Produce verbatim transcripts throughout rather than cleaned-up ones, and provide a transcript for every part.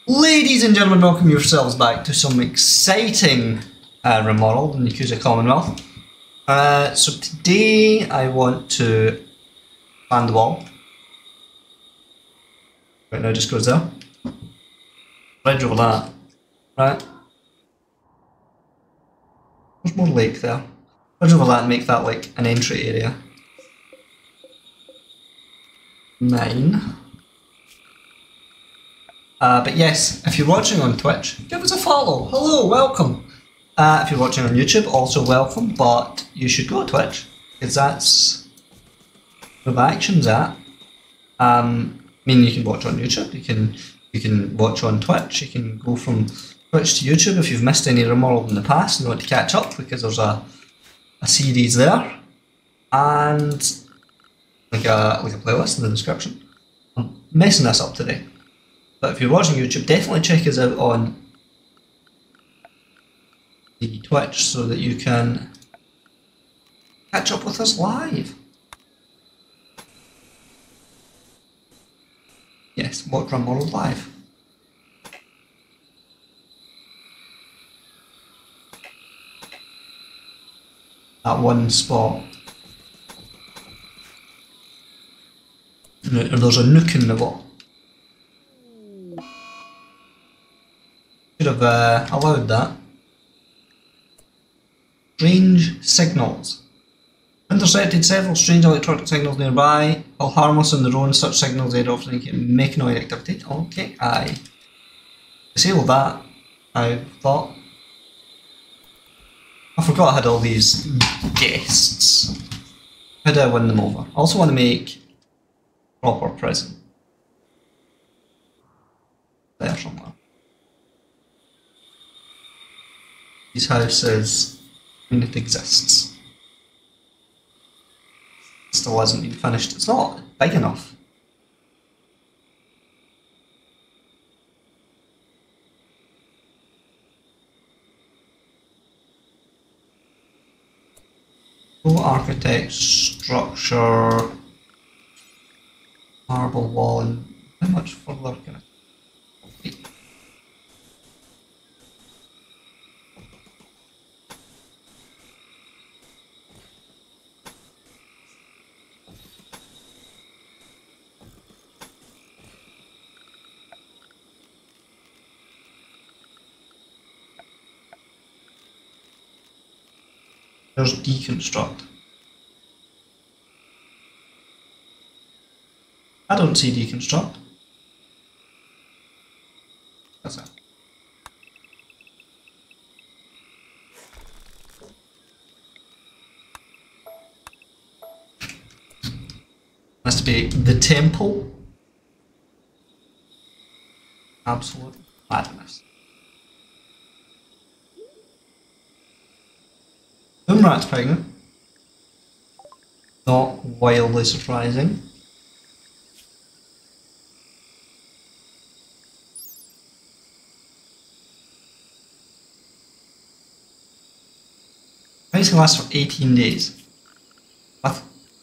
Ladies and gentlemen, welcome yourselves back to some exciting uh, remodel in Yakuza Commonwealth. Uh, so today I want to expand the wall. Right now it just goes there. Bridge over that. Right. There's more lake there. Bridge over that and make that like an entry area. Nine. Uh, but yes, if you're watching on Twitch, give us a follow. Hello, welcome. Uh, if you're watching on YouTube, also welcome, but you should go to Twitch, because that's where the action's at. Um, I mean, you can watch on YouTube, you can you can watch on Twitch, you can go from Twitch to YouTube if you've missed any remodel in the past and want to catch up, because there's a, a series there, and like a, like a playlist in the description. I'm messing this up today. But if you're watching YouTube, definitely check us out on the Twitch so that you can catch up with us live. Yes, watch Remodel live. That one spot. There's a nook in the wall. Should have uh, allowed that. Strange signals. Intercepted several strange electronic signals nearby. While harmless on their own, such signals they often indicate mechanoid activity. Okay, I disabled that. I thought. I forgot I had all these guests. How do I win them over? I also want to make proper prison. There somewhere. These houses, I mean, it exists. It still hasn't been finished. It's not big enough. Low architect structure, marble wall, and how much further can I be? There's deconstruct. I don't see deconstruct. That's it. Has to be the temple. Absolute madness. Boomrat's pregnant. Not wildly surprising. Pregnancy lasts for eighteen days. What?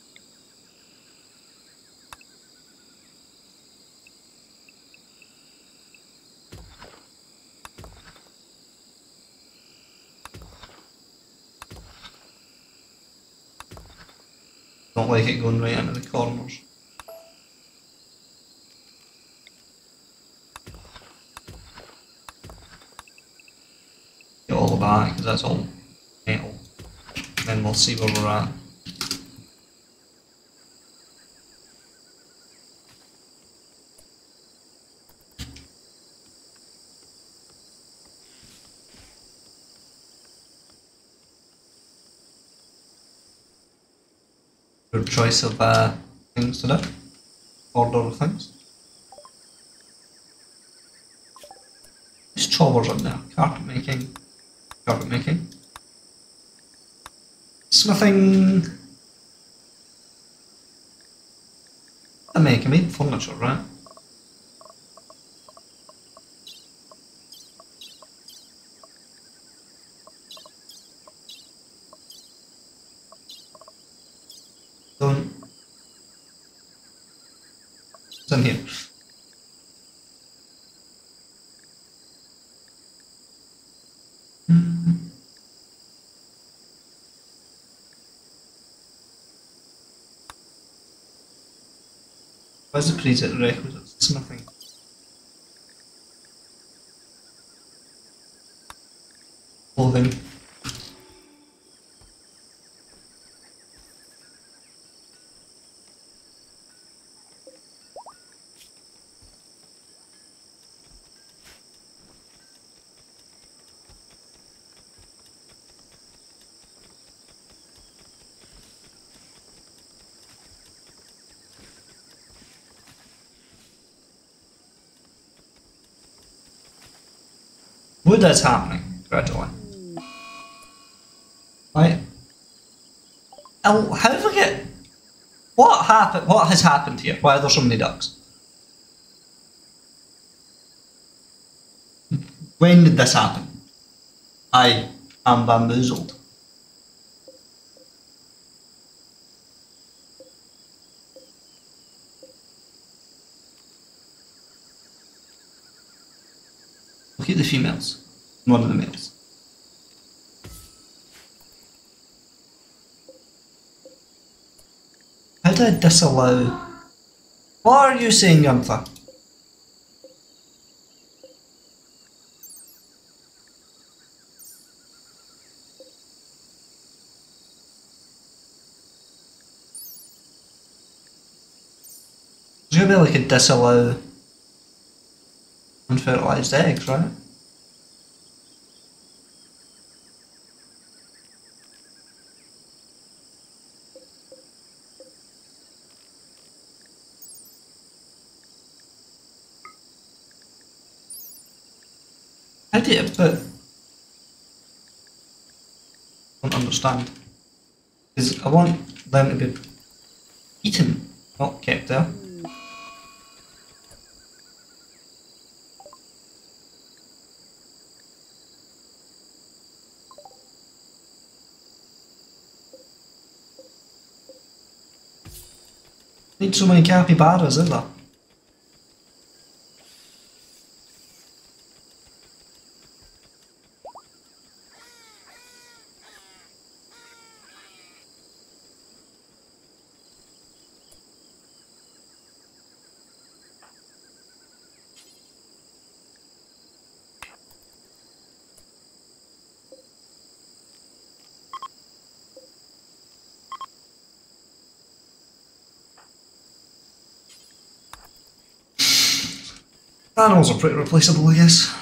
Don't like it going right into the corners. Get all of that, because that's all metal. Then we'll see where we're at. Good choice of uh, things to do. Order of things. There's choppers in there. Carpet making. Carpet making. Smithing. I make, I made furniture, right? Don't. It's in here. Where's the prerequisites? Smithing. Clothing. Wood is happening gradually. Right. Oh, how did we get? What happened? What has happened here? Why are there so many ducks? When did this happen? I am bamboozled. Look at the females. One of the males. How do I disallow? What are you saying, Gunther? There's gonna be like a disallow unfertilized eggs, right? How do you put? I don't understand. Because I want them to be eaten, not kept there. Need so many capybaras, is there? Animals are pretty replaceable, I guess.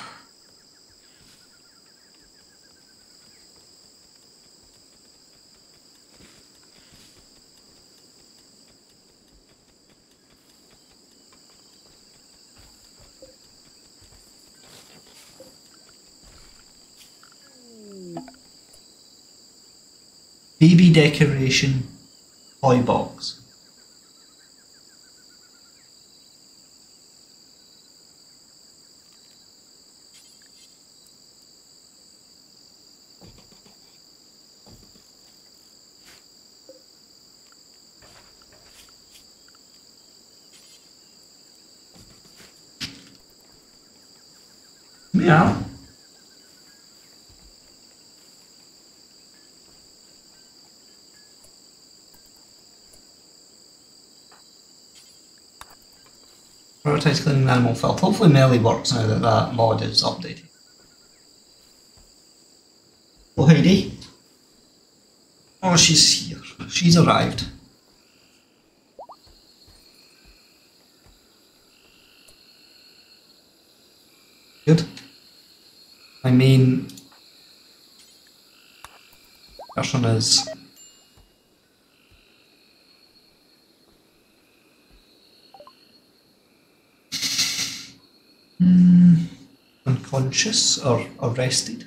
Baby decoration toy box. Meow. Prioritize cleaning animal filth. Hopefully Melee works now that that mod is updated. Oh, Heidi. Oh, she's here. She's arrived. Good. My main person is mm, unconscious or arrested.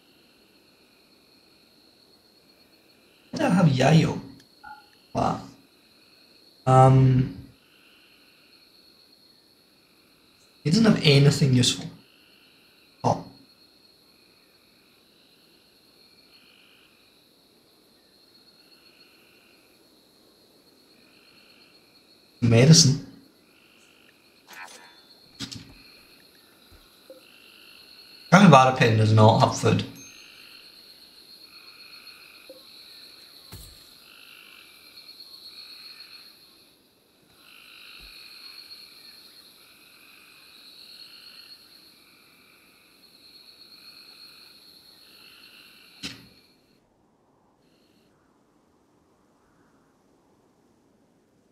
Why do I have Yayo? Wow. Um, he doesn't have anything useful. Oh. Medicine. Capybara pen does not have food.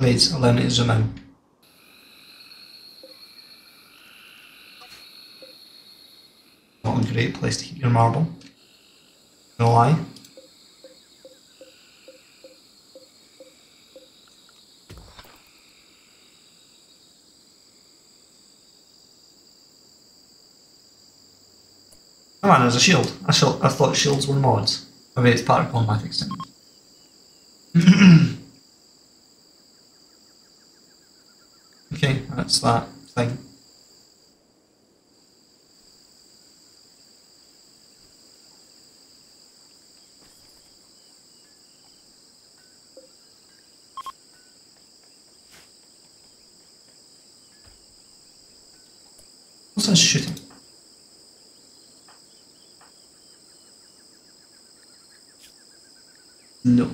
fades, allowing it to zoom in. Not a great place to keep your marble. No lie. Oh man, there's a shield. I, sh I thought shields were mods. Maybe it's part of combat extended. Okay, that's that thing. What's that shooting? No.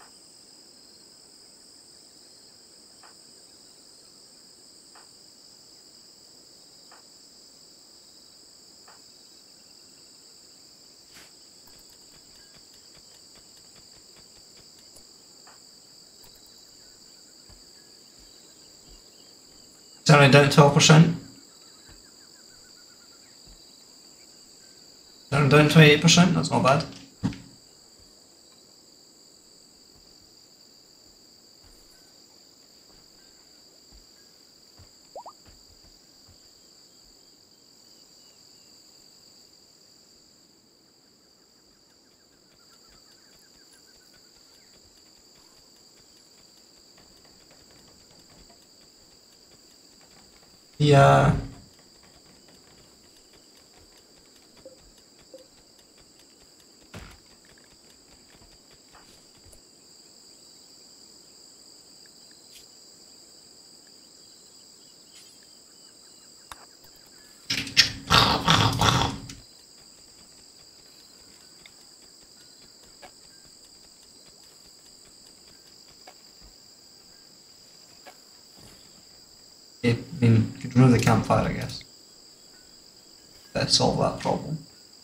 Turning down to twelve percent. Turning down to eight percent, that's not bad. Yeah. I mean, you could remove the campfire, I guess. That'd solve that problem.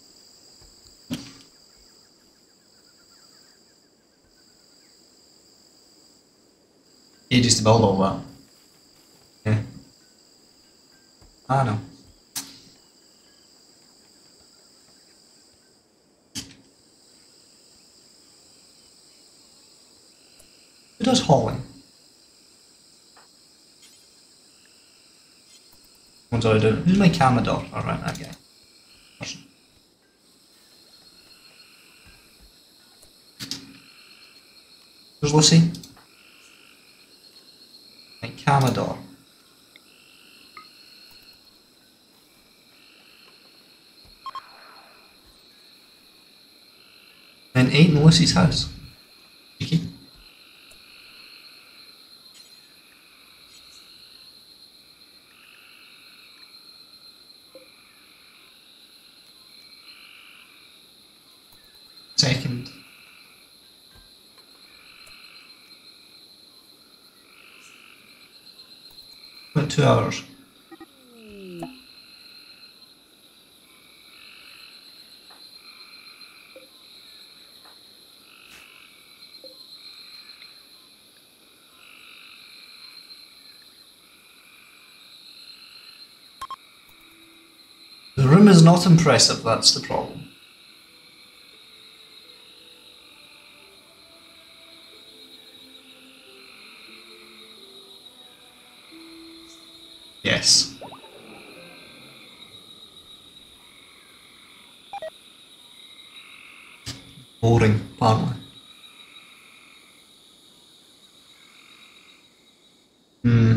Ages to build all that. Yeah. I know. Who does hauling? What do I do? Who's my Camador? Alright, that guy. Person. Who's Lucy? My Camador. And eight in Lucy's house. Cheeky. Second. About two hours. The room is not impressive, that's the problem. Yes. Boring, apparently. Hmm.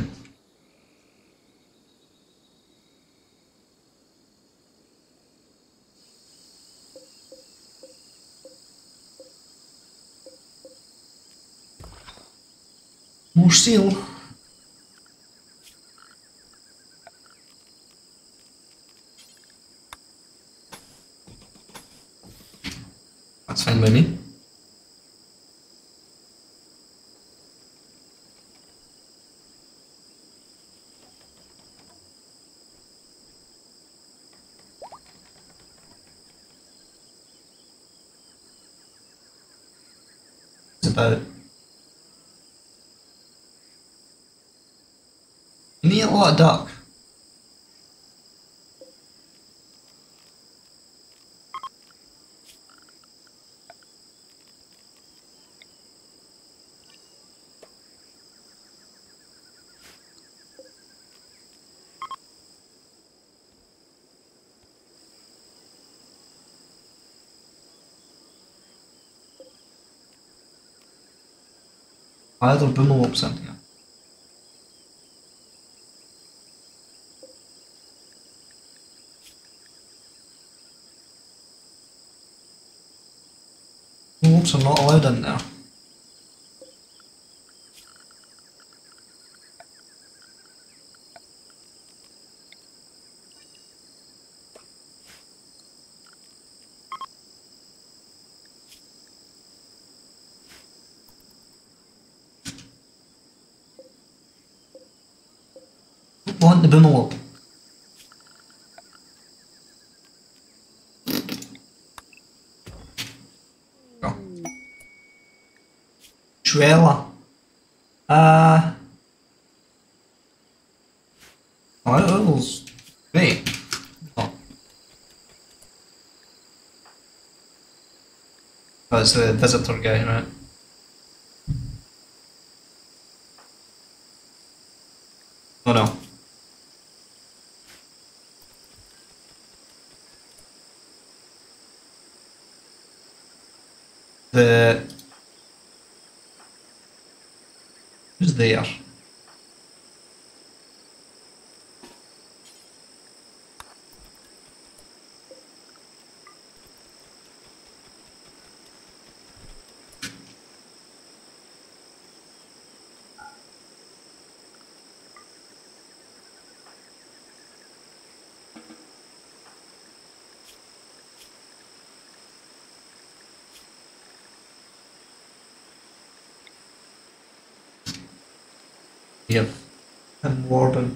More steel. That's fine by me. It's about a lot of duck. Why are there boomalopes in here? Boomalopes are not allowed in there. I want the boomalope. Go. Trailer. Uh. Oh, that was great. Oh. That's the visitor guy, right? Oh no. The... Who's there? Yep. And Warden.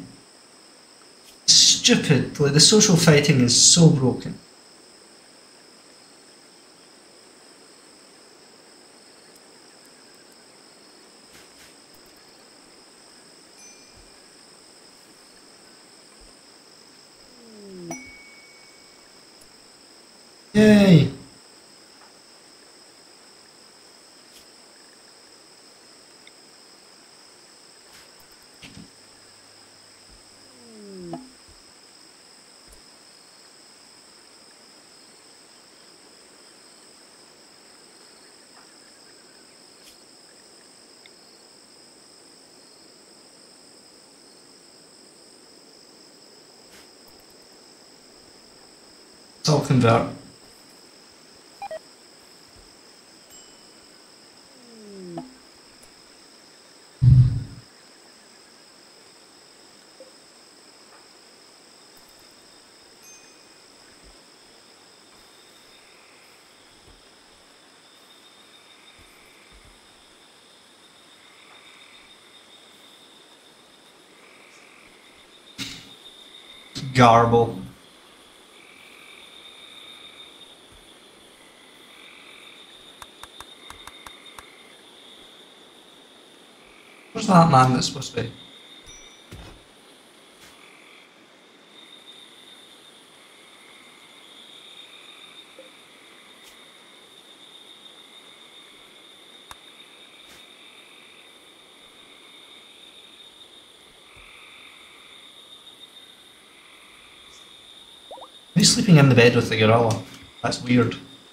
Stupid. Like, the social fighting is so broken. Yay! It's all convert. Garble. Where's that man that's supposed to be? He's sleeping in the bed with the gorilla. That's weird.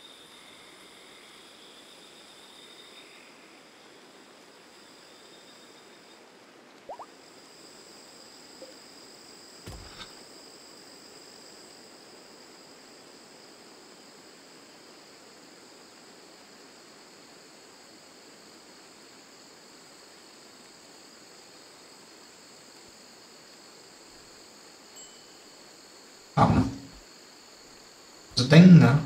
Happening. There's a ding there.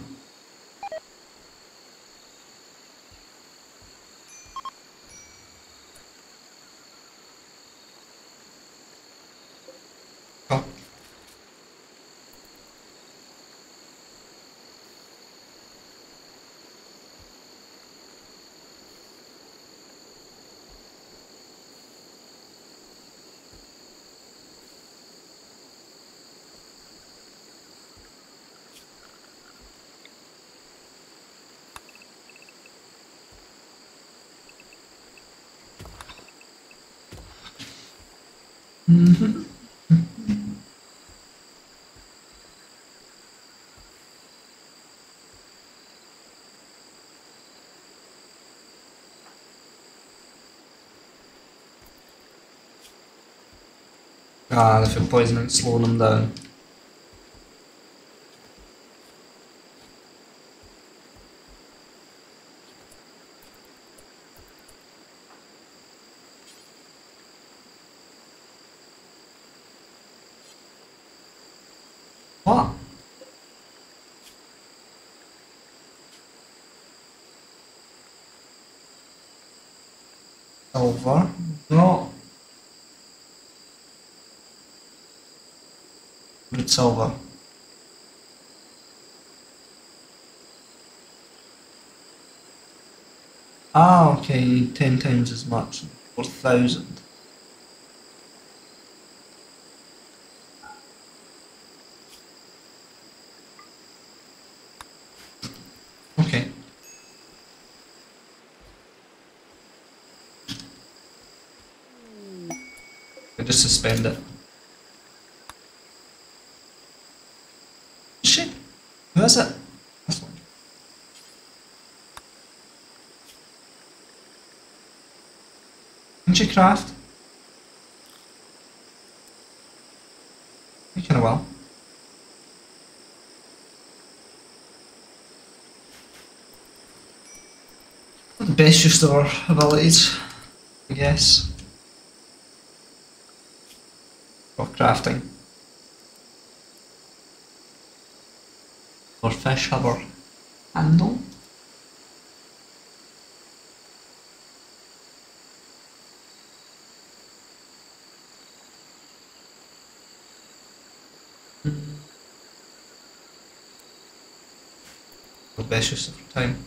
Oh. Mm-hmm. Ah, the food poisoning slowing them down. What? Silver? No. Good silver. Ah, okay, you need ten times as much. Four thousand. Okay. I just suspend it. Shit! Who is it? This one. Didn't you craft? You kinda well. Not the best use of our abilities, I guess. For crafting. Our fish have our handle. The best use of our time.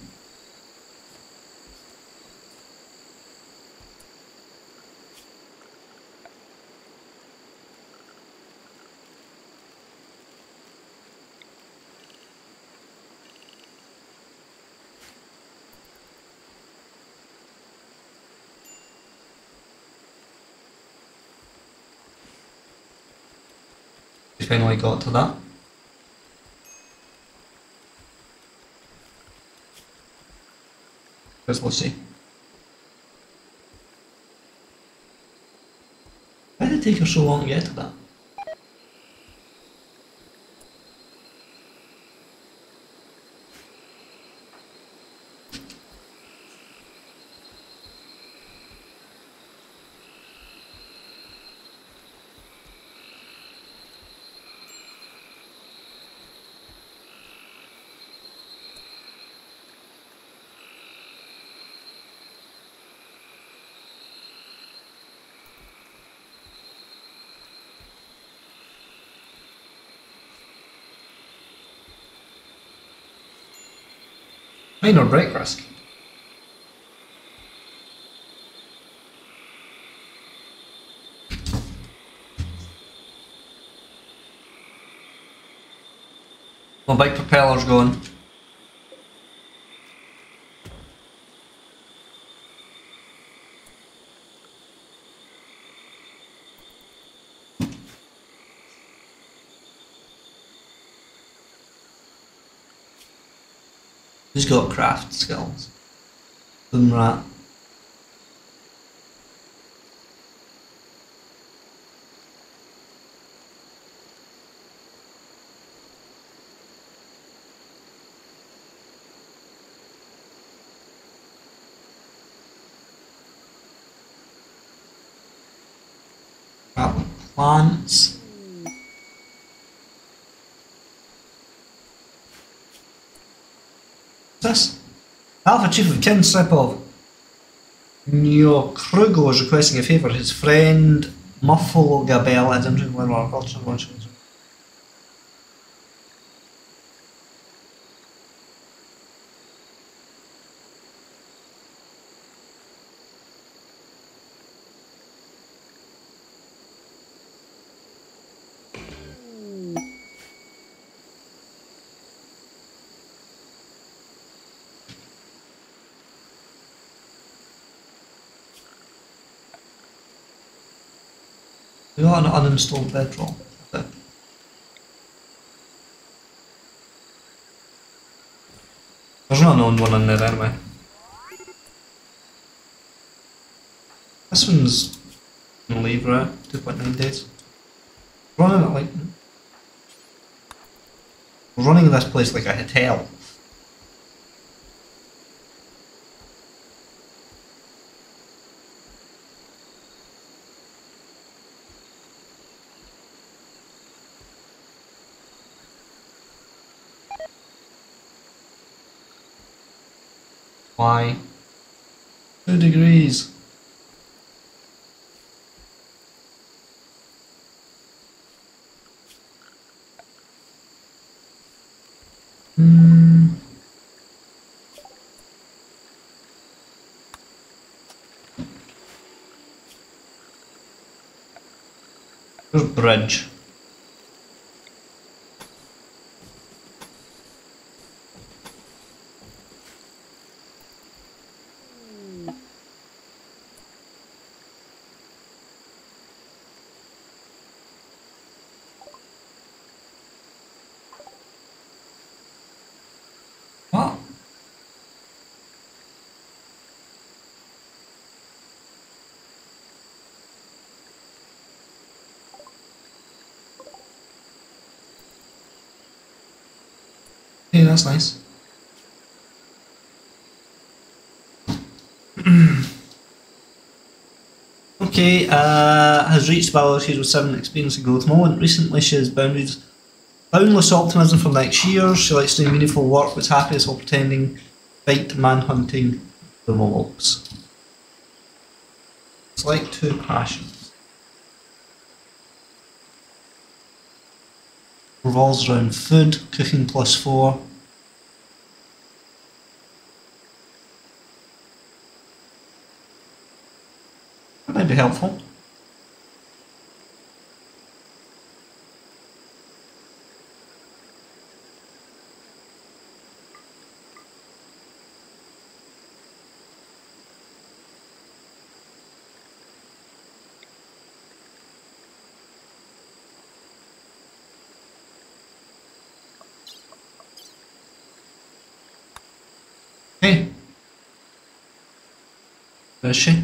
We finally got to that. Where's Lucy? Why did it take her so long to get to that? Minor break risk. My bike propeller's going. Who's got craft skills? Boom rat. Rat with plants. What's this? Alpha Chief of Kin Stripov. Neo Krugo is requesting a favour. His friend Muffalo Gabel had entered one of our culture launches. We got an uninstalled bedroll. Okay. There's not an unknown one in there anyway. This one's gonna leave, right? two point nine days. Running it like... We're running this place like a hotel. Why? Two degrees. Hmm. There's a bridge. What? Hey, that's nice. Okay, uh, has reached Valor Hero seven experiencing growth moment. Recently she has bounded boundless optimism for next year. She likes doing meaningful work, was happiest while pretending fight manhunting the mobs. It's like two passions. Revolves around food, cooking plus four. That might be helpful. Hey. Where is she?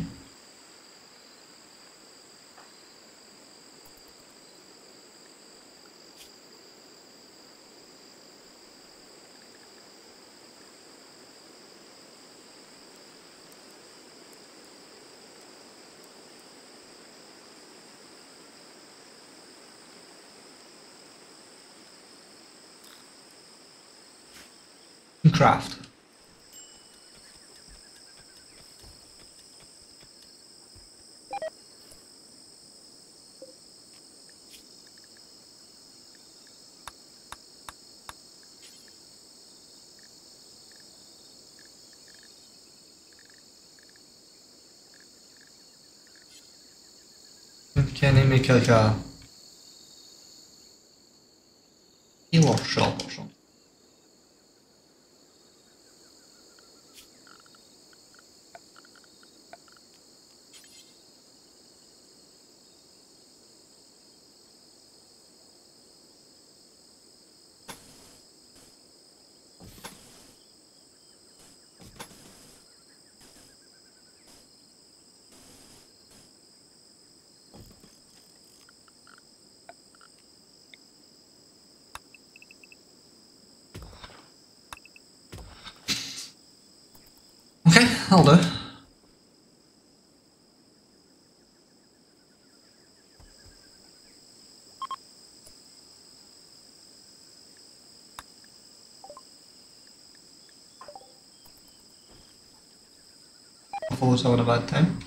Craft. Can I make like a healer shop or something? Okay, I'll do. I've always having a bad time.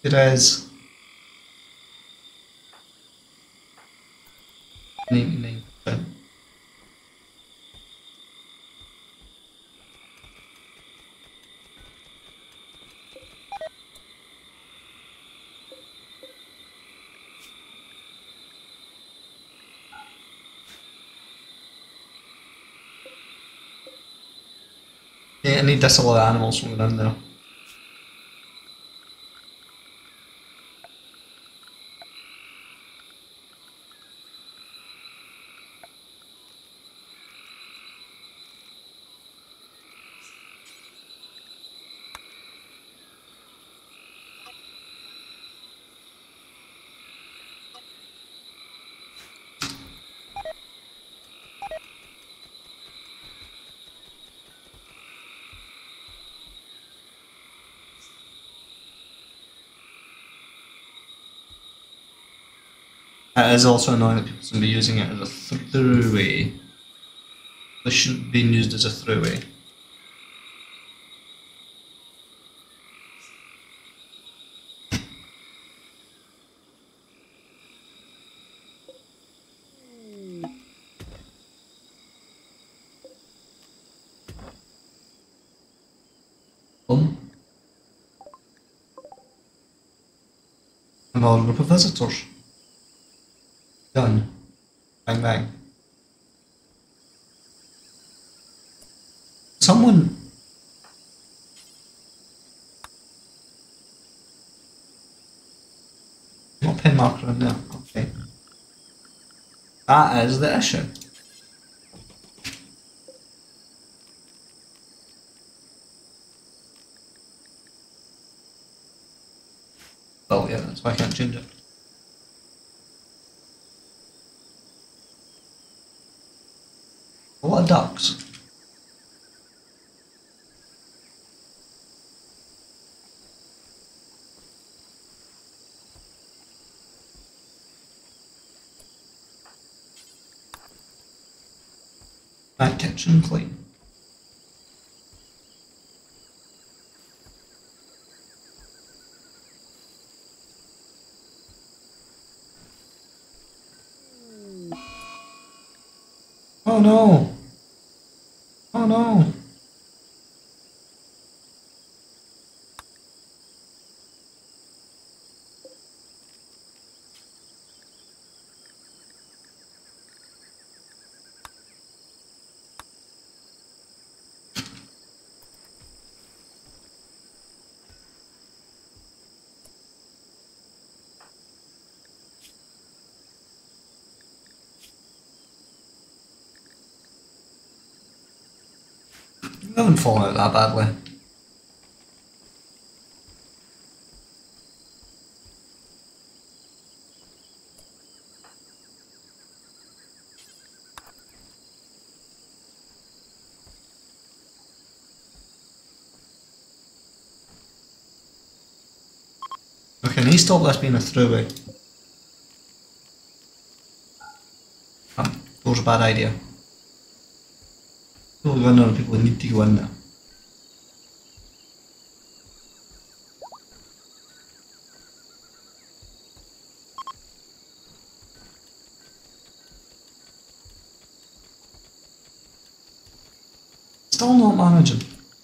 It is ninety-nine percent. Yeah, I need this a lot of animals from around there. It is also annoying that people seem to be using it as a throughway. This shouldn't be used as a throughway. Boom. Another group of visitors. Done. Bang bang. Someone... Not pin marker in there. Okay. That is the issue. Oh yeah, that's why I can't change it. A lot of ducks. That kitchen clean. Oh no! Oh no! I haven't fallen out that badly. Okay, can he stop this being a throughway? Oh, that was a bad idea. People go in there and people need to go in there. Still not managing.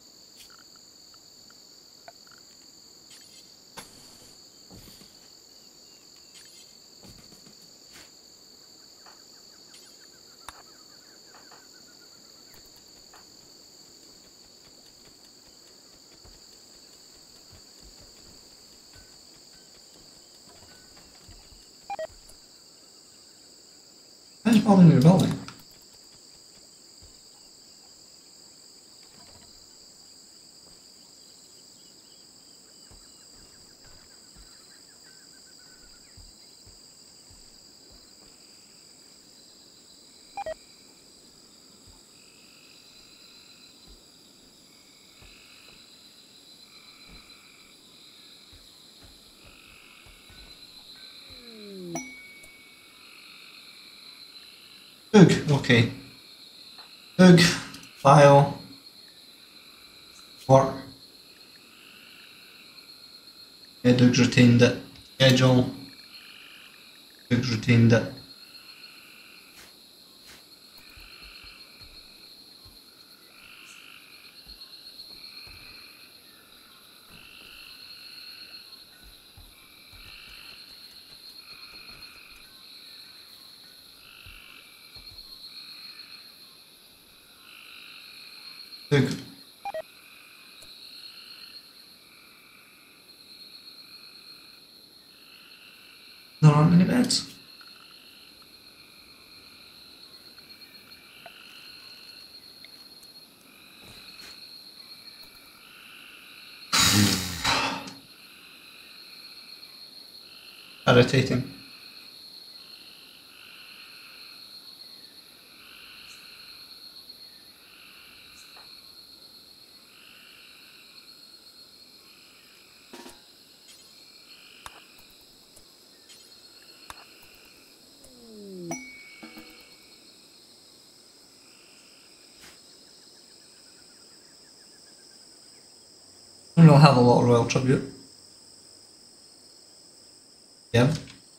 How's building your building? Hoog, okay. Hoog, file, work. Yeah, Doug's retained it. Schedule. Doug's retained it. Doug. There aren't any beds. Irritating. I don't have a lot of royal tribute. Yeah.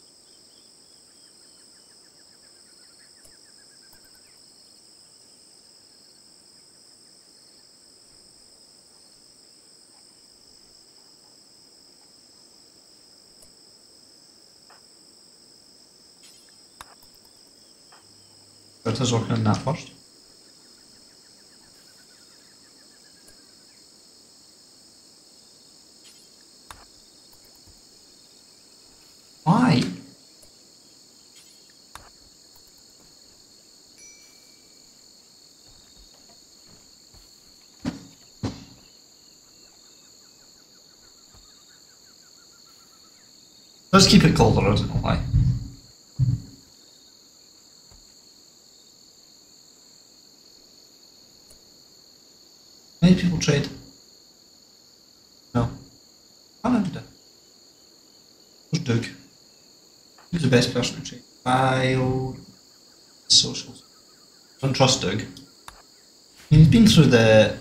But us working on that first. Why? Let's keep it colder, I don't know why. Many people trade. No. I never do. Where's Doug? Who's the best person to trade? Wild socials. Don't trust Doug. He's been through the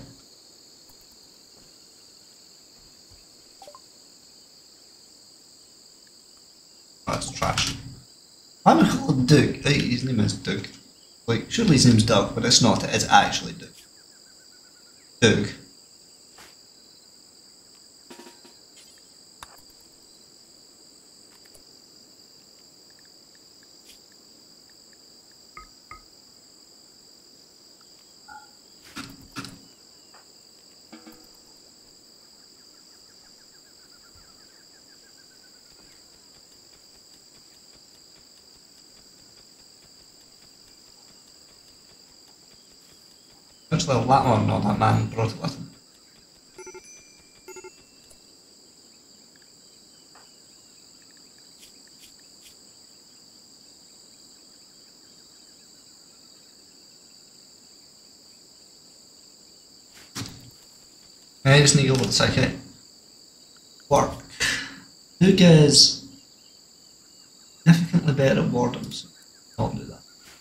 oh, that's trash. I'm gonna call him Doug. Hey, his name is Doug. Like, surely his name's Doug, but it's not, it is actually Doug. Doug. Actually, that one, no, that man brought it with him. I just need to go with the psychic. Work. Doug is significantly better at boredom, so don't do that.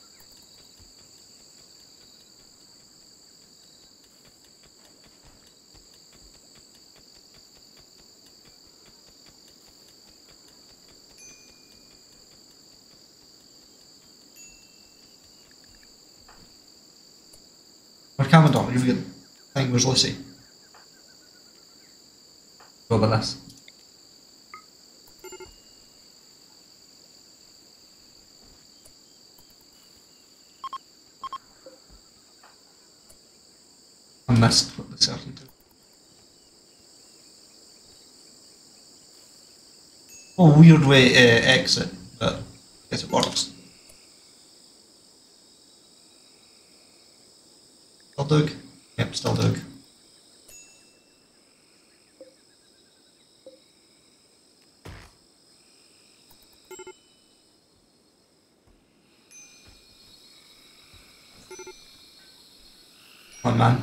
Or Commodore, you've got thing, where's Lucy? Go with this. I missed what the certain do. Oh, weird way to uh, exit, but I guess it works. Still Doug? Yep, still Doug. Come on, man.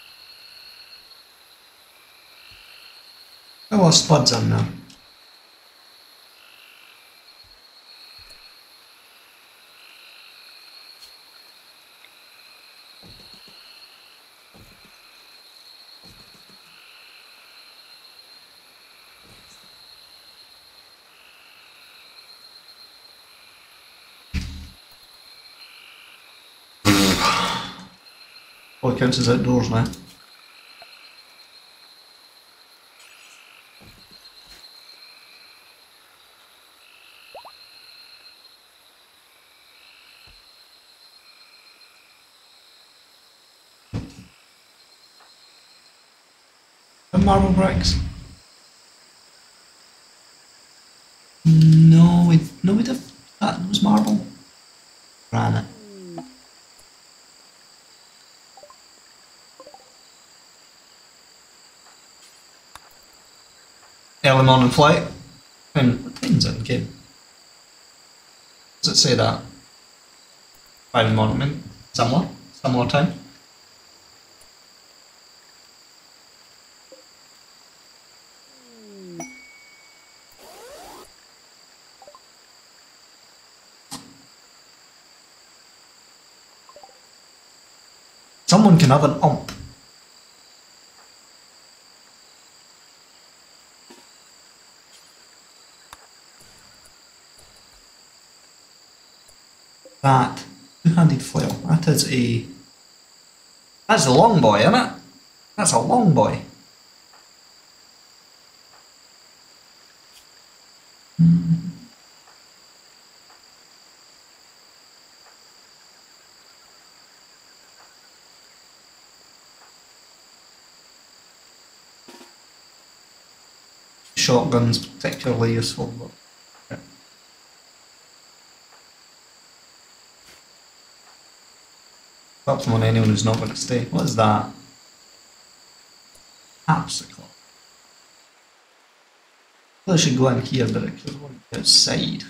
I lost spuds on now. Oh, it counts as outdoors now. The marble bricks. No, we no we did that was marble. Granite. Early morning flight. And what time's it in game? Does it say that? Five in the morning, similar, similar time. Someone can have an ump. That two-handed flail. That is a. That's a long boy, isn't it? That's a long boy. Mm. Shotgun's particularly useful, but. Yeah. Apart from on anyone who's not going to stay. What is that? Capsicle. I should go in here, but it could want to be outside.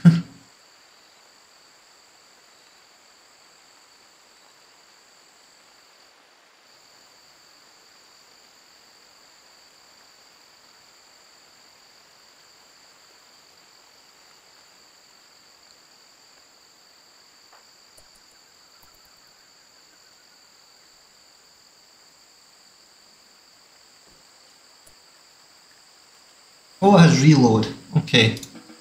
Oh, it has reload. Okay.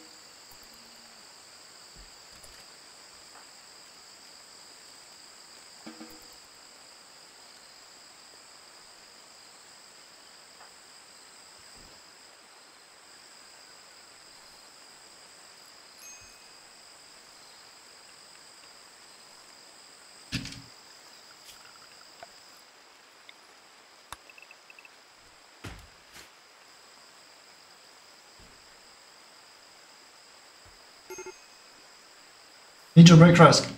Major break risk.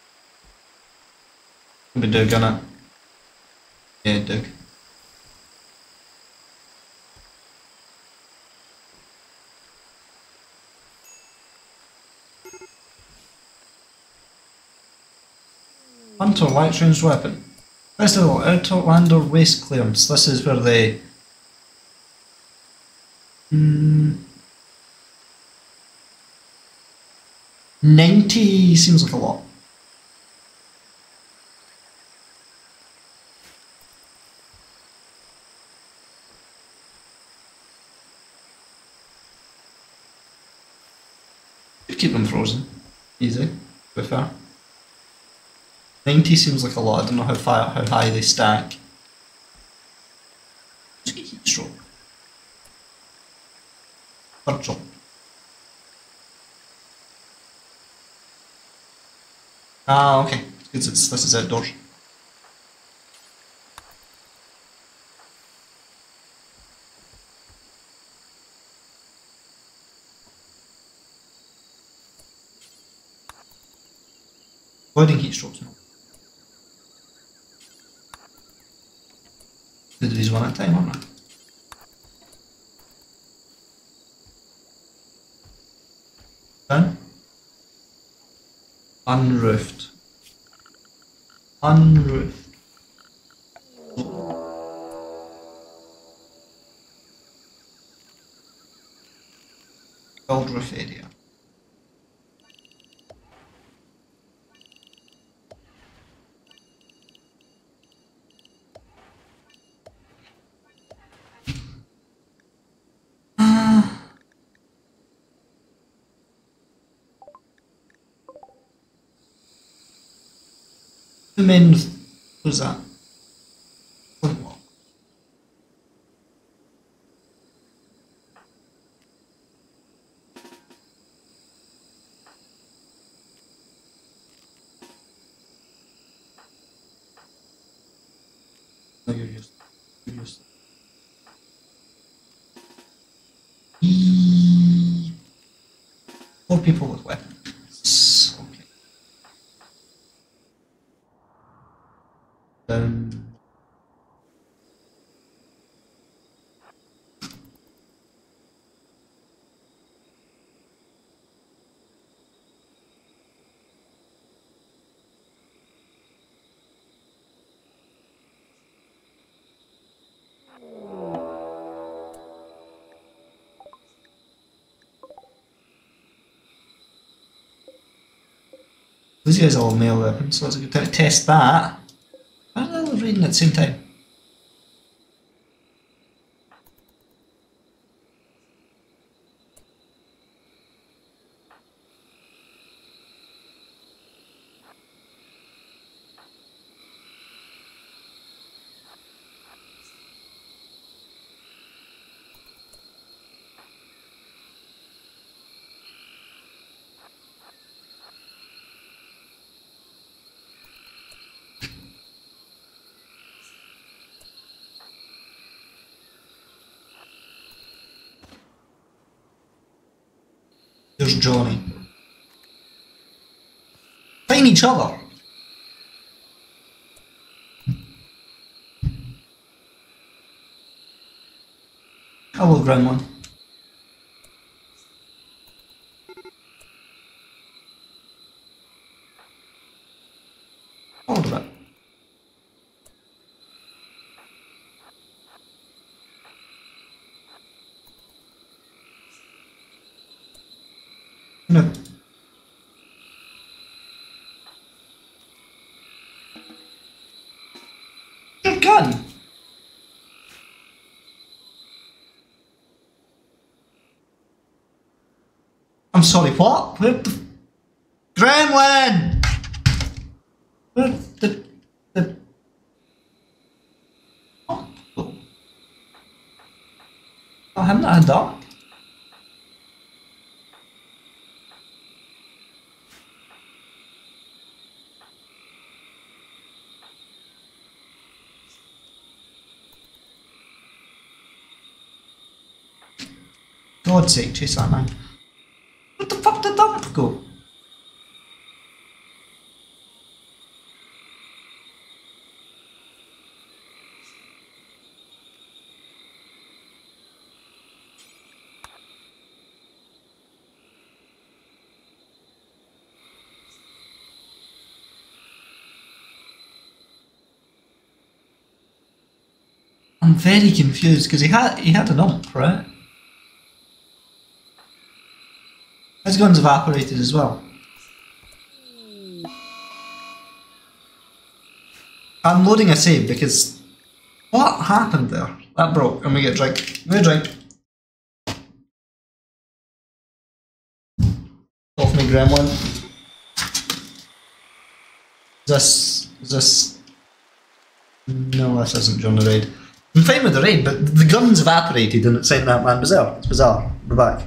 Be Doug, innit? Yeah, Doug. Hunter light ranged weapon. First of all, Outlander waste clearance. This is where they. Hmm. ninety seems like a lot. You keep them frozen. Easy, to be fair. ninety seems like a lot. I don't know how far, how high they stack. Just get heat stroke. Virtual. Ah, okay. Because it's this is outdoors. Avoiding heat strokes now. They do these one at a time, aren't they? Down. Unroofed. Unroofed. Gold roof area. The men. Who's that? Four people with weapons. Okay. Um, These guys are all male weapons, so it's a good time to test that. I don't know, reading at the same time. There's Johnny. Find each other. Hello, Gremlin. Hold a bit. No. Your gun. I'm sorry, what? Where the... Gremlin! Where the... the... Oh, oh him that had that? God's sake, chase that man. Where the fuck did that go? I'm very confused because he had he had an ump, right? His gun's evaporated as well. I'm loading a save because what happened there? That broke and we get a drink. We get a drink. Off me, Gremlin. Is this is this no, this isn't John the Raid. I'm fine with the raid, but the gun's evaporated and it sent that man bizarre. It's bizarre. We're back.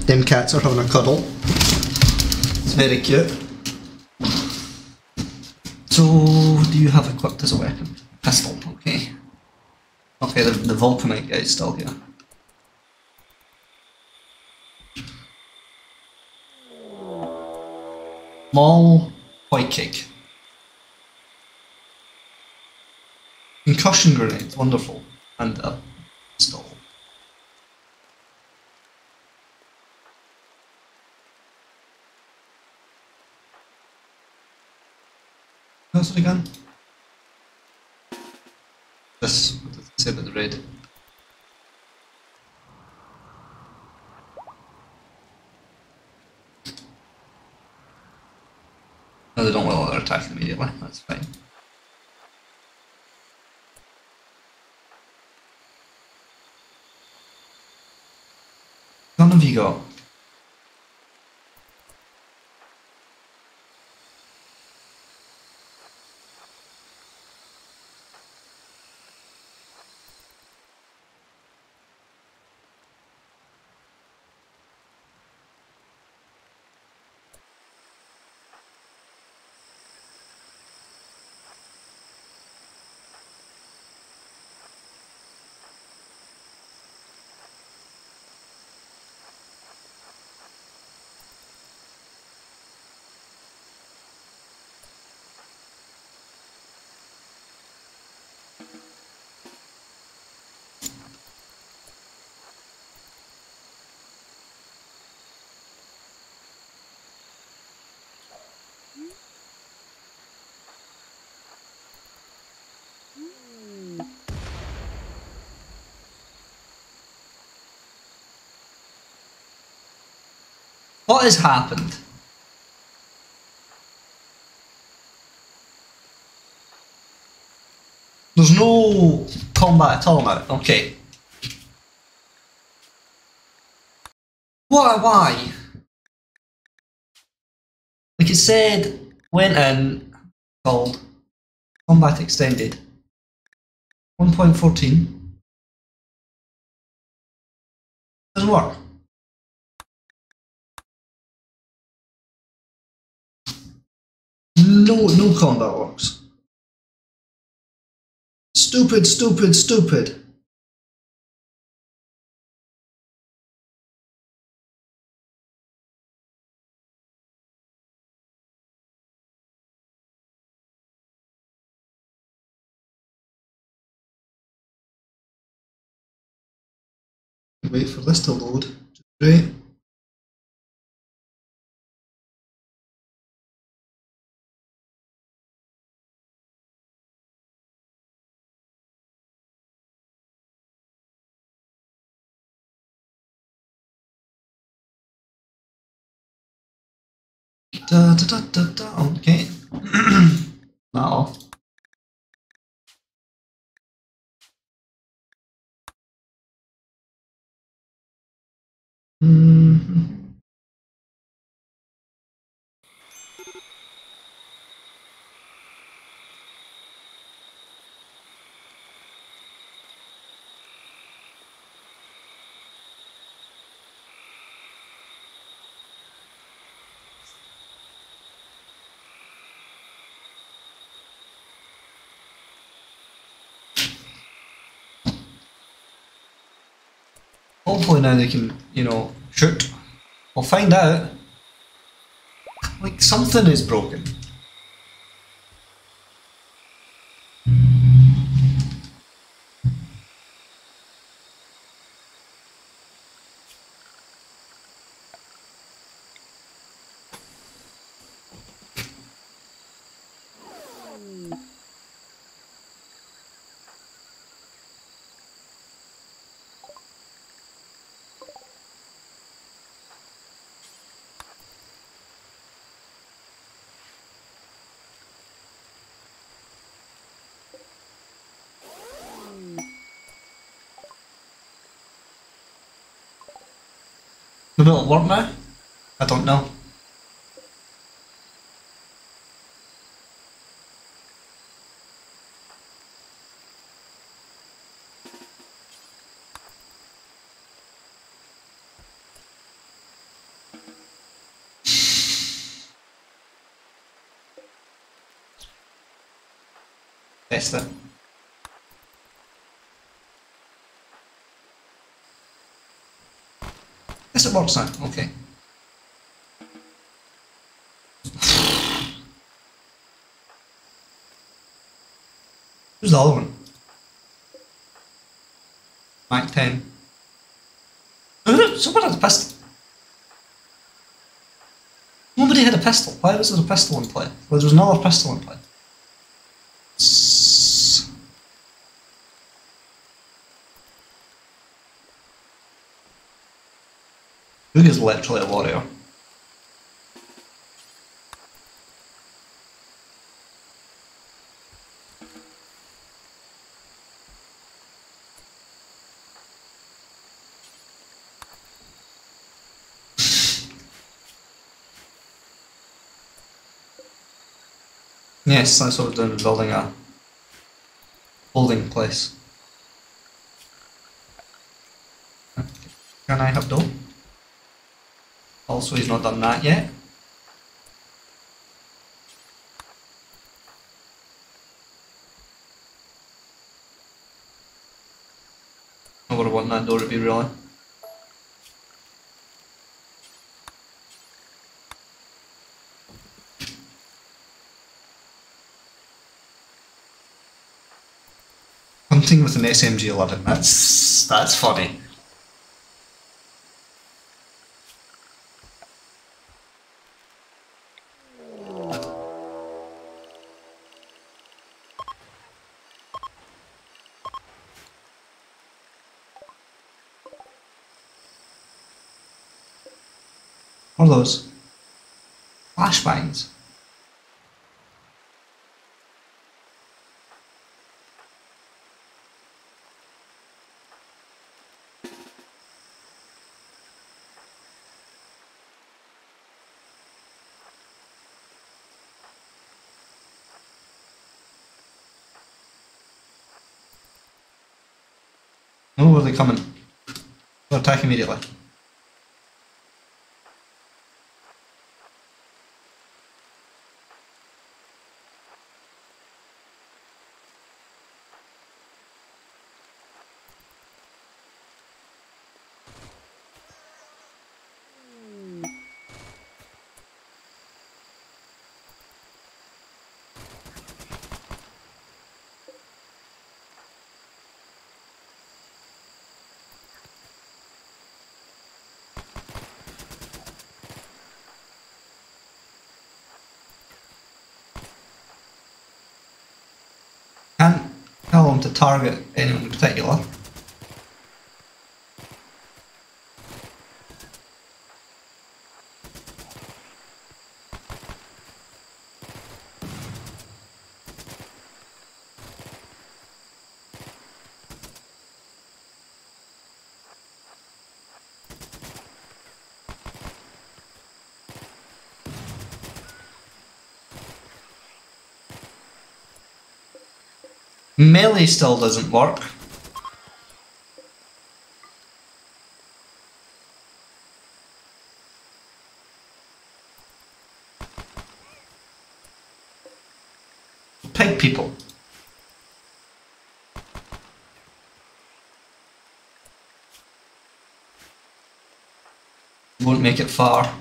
Them cats are having a cuddle. It's very cute. So, do you have equipped as a weapon? Pistol, okay. Okay, the, the Vulcanite guy's still here. Maul, white cake. Concussion grenade, wonderful. And a pistol. What's it again? This, what does it say about the red? No, they don't while they're attacking immediately, that's fine. None of you got. What has happened? There's no combat at all now. Okay. Why? Why? Like it said, went in, called combat extended. one point fourteen. Doesn't work. No, no combat works. Stupid, stupid, stupid. Wait for this to load. Great. Da, da, da, da, da. Okay. Now. Mm-hmm. Hopefully now they can, you know, shoot. We'll find out. Like something is broken. Maybe it'll work now? I don't know. Test it. Yes, it works now. Okay. Who's the other one? Mac ten. Someone had a pistol. Nobody had a pistol. Why was there a pistol in play? Well, there was another pistol in play. S Boog is literally a warrior. Yes, that's what we're doing, building a holding place. Can I have dough? Also, he's not done that yet. I would have wanted that door to be really. Hunting with an S M G eleven, that's, that's funny. What are those? Flashbangs. Oh, where are they coming? They'll attack immediately. Can't tell them to target anyone in particular. Melee still doesn't work. Pig people. Won't make it far.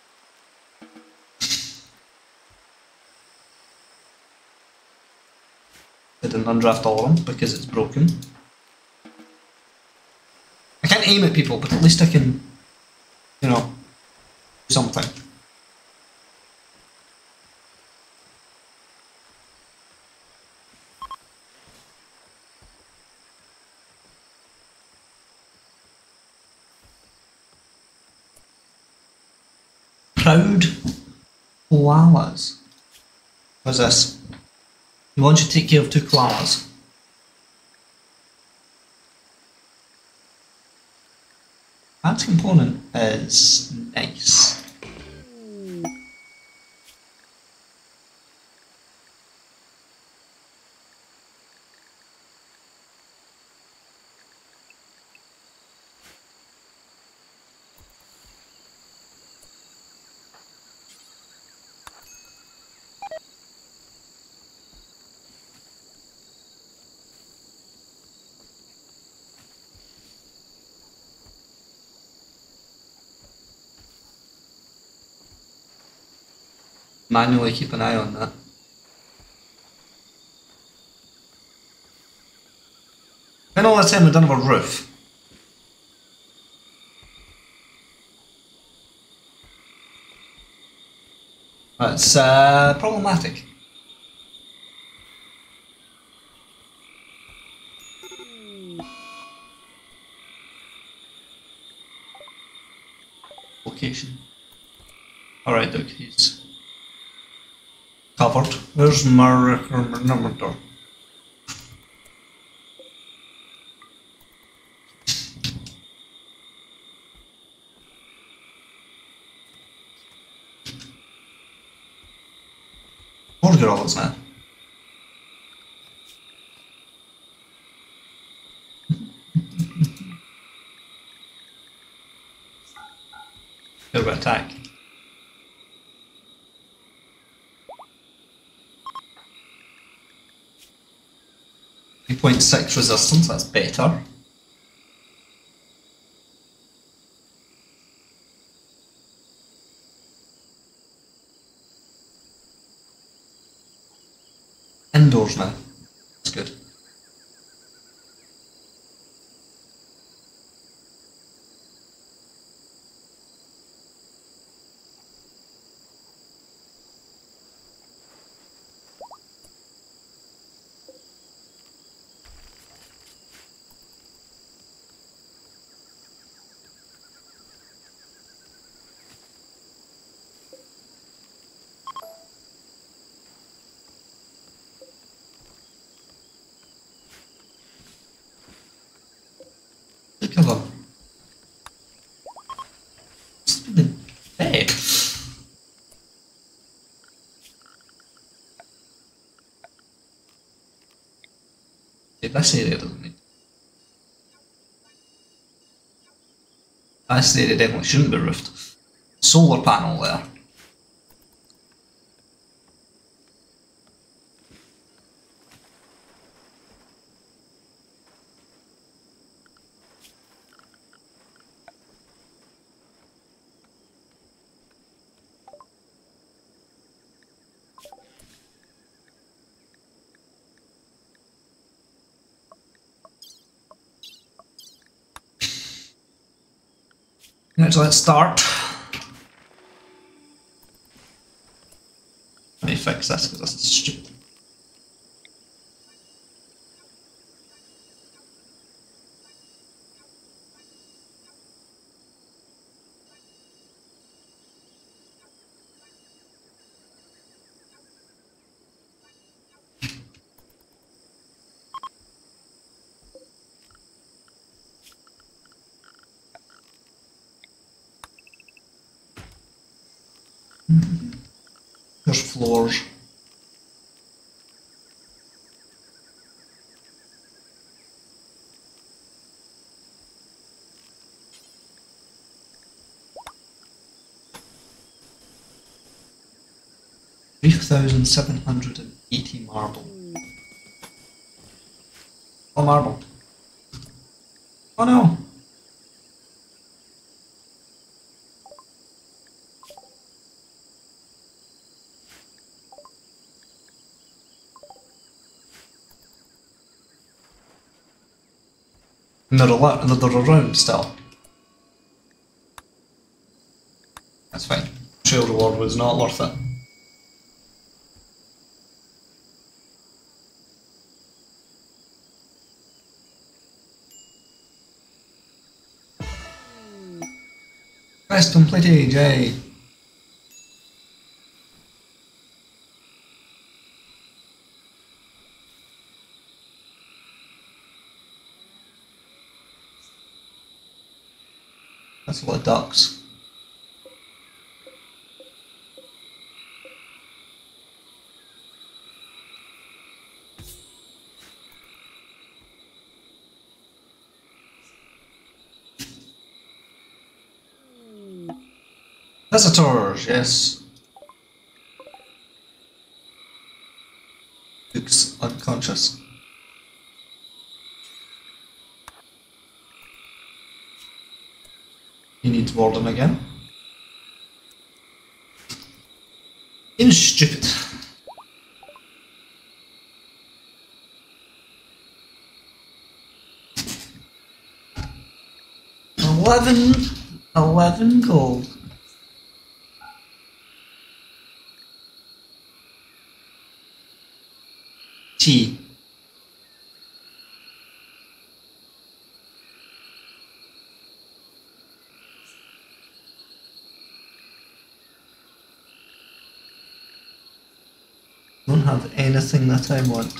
I didn't undraft all of them because it's broken. I can't aim at people, but at least I can, you know, do something. Proud koalas. What's this? You want to take care of two koalas. That component is nice. manually keep an eye on that. And all the time we don't have a roof. That's uh, problematic. Location. Alright, Doug, he's covered. There's my number door. More girls now. Go attack. three point six resistance, that's better. Indoors now. That's good. Look at them. Stupid bed. Yeah, this area doesn't need. This area definitely shouldn't be roofed. Solar panel there. Right, so let's start. Let me fix this because this is stupid. There's floors. Three thousand seven hundred and eighty marble. Oh, marble. Oh no. And they're, al they're around still. That's fine. Trail reward was not worth it. Quest completed, yay! That's a lot of ducks. Visitors, yes. Luke's unconscious. He needs warden again. Game is stupid. Eleven, eleven gold. T. Don't have anything that I want.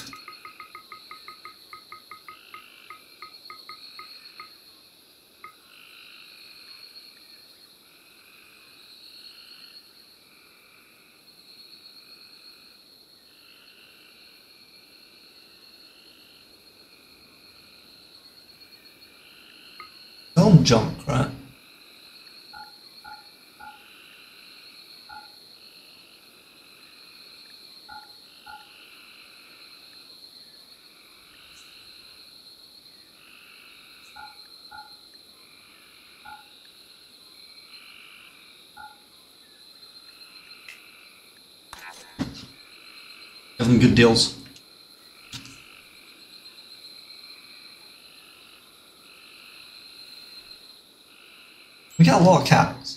Don't junk, right? Give them good deals. We got a lot of cats.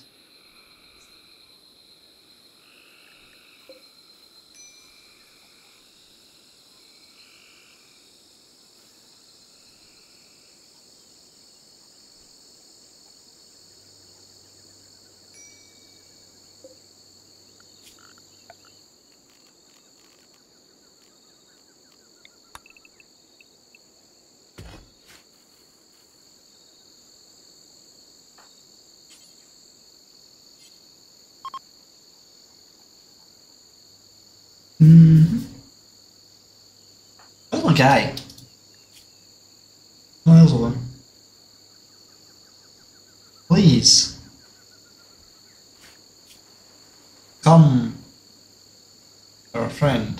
Mm-hmm. Where's my guy? Oh, there's one. Please. Come. You're a friend.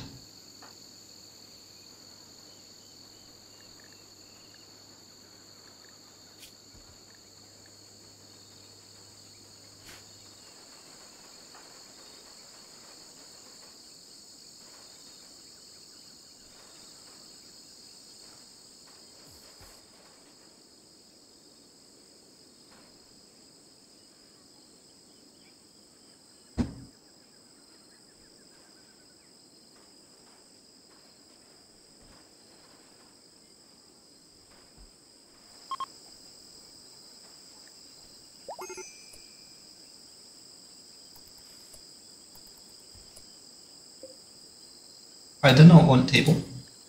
I did not want table.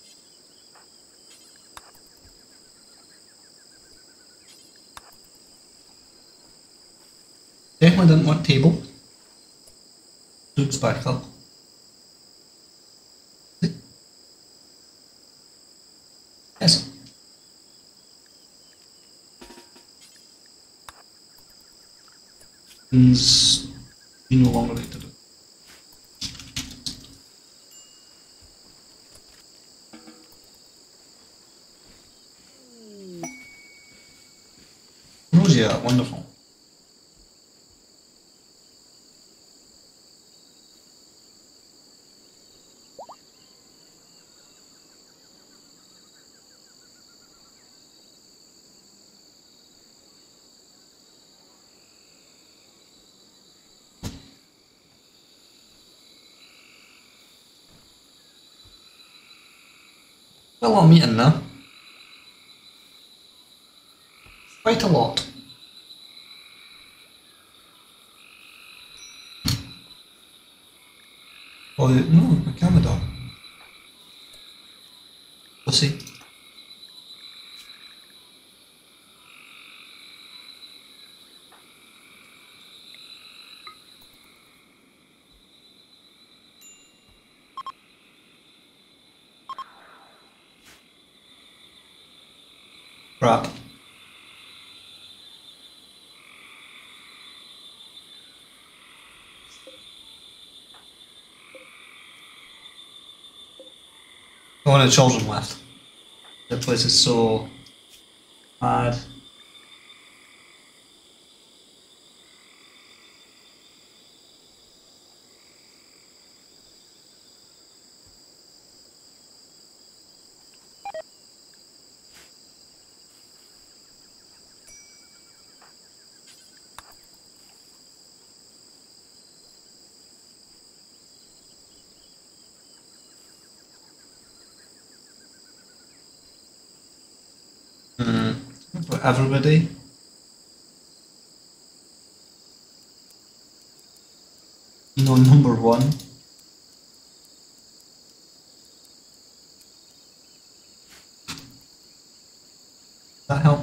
Definitely didn't want table. Luke's back up. Yes. Means we no longer need to do. Rosia, wonderful. Got a lot of meat in there. Quite a lot. Oh no, my camera dog. We'll see. Crap. Only the children left. The place is so bad. for everybody. No, number one. That help?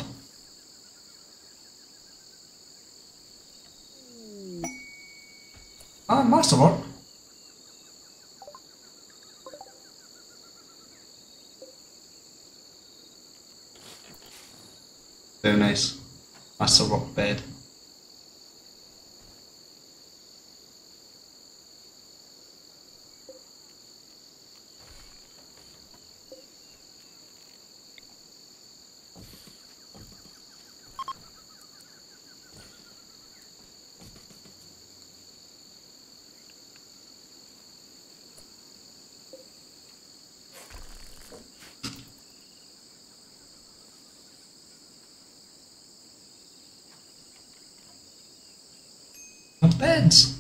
Ah, masterwork. Very nice. Masterwork bed. Beds.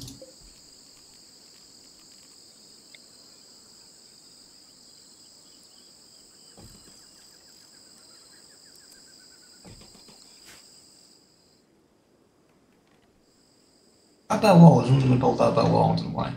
That bit wall, I was only going to build that bit wall, I don't know why.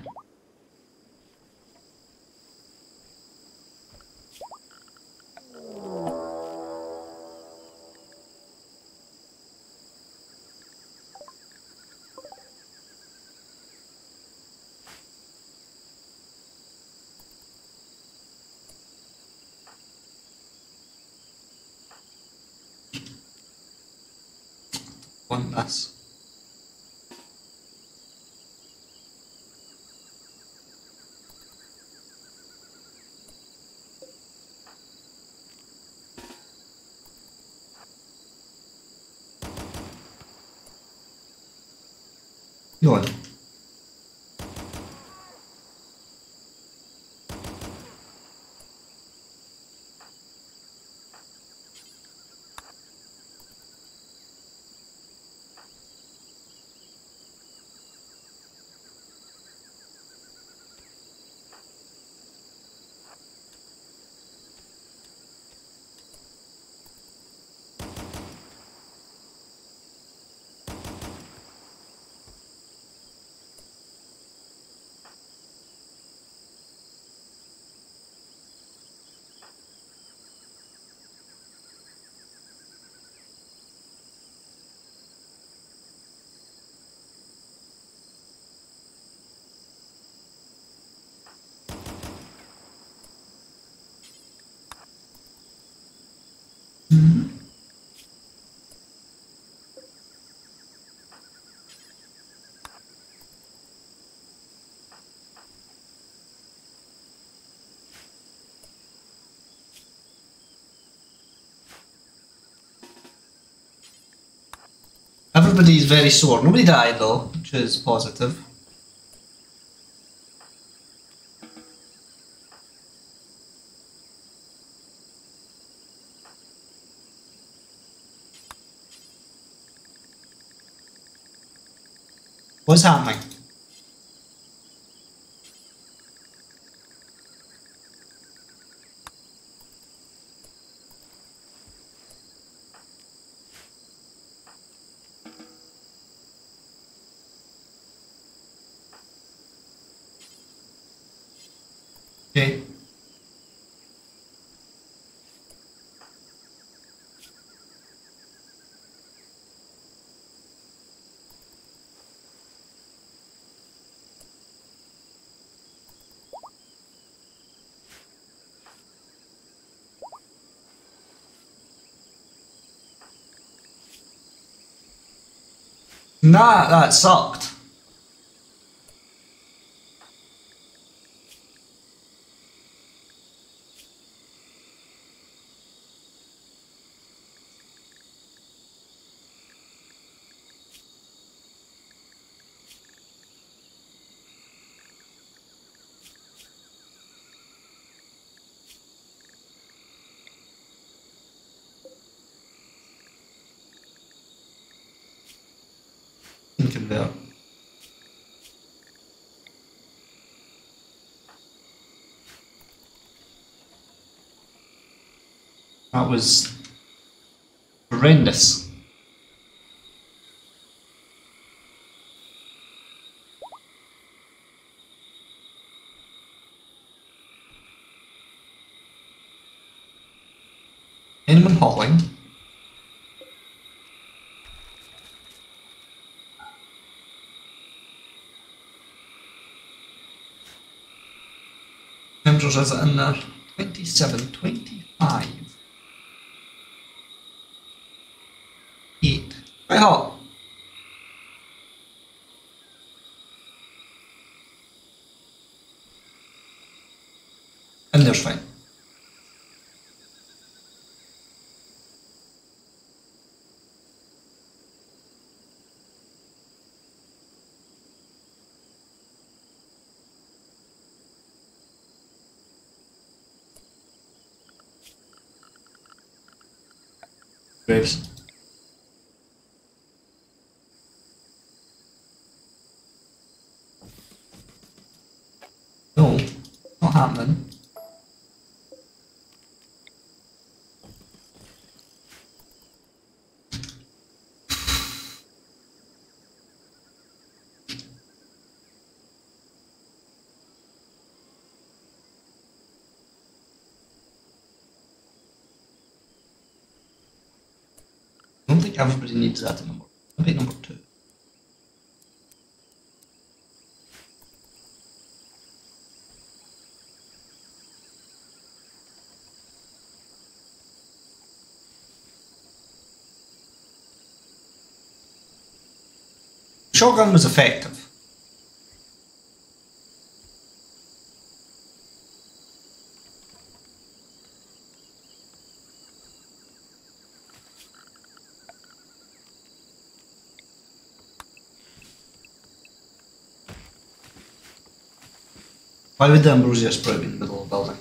Want this. Good. Mm-hmm. Everybody's very sore. Nobody died though, which is positive. What's happening? Okay. Nah, that sucked. Thinking about. That was Horrendous. Anyone hauling? Temperatures is it in there? twenty-seven, twenty-five. eight. Quite hot. And there's fine. Graves. No, not happening. I don't think everybody needs that number. Maybe number two. Shotgun was effective. Why would the ambrosia sprout be in the middle of the building?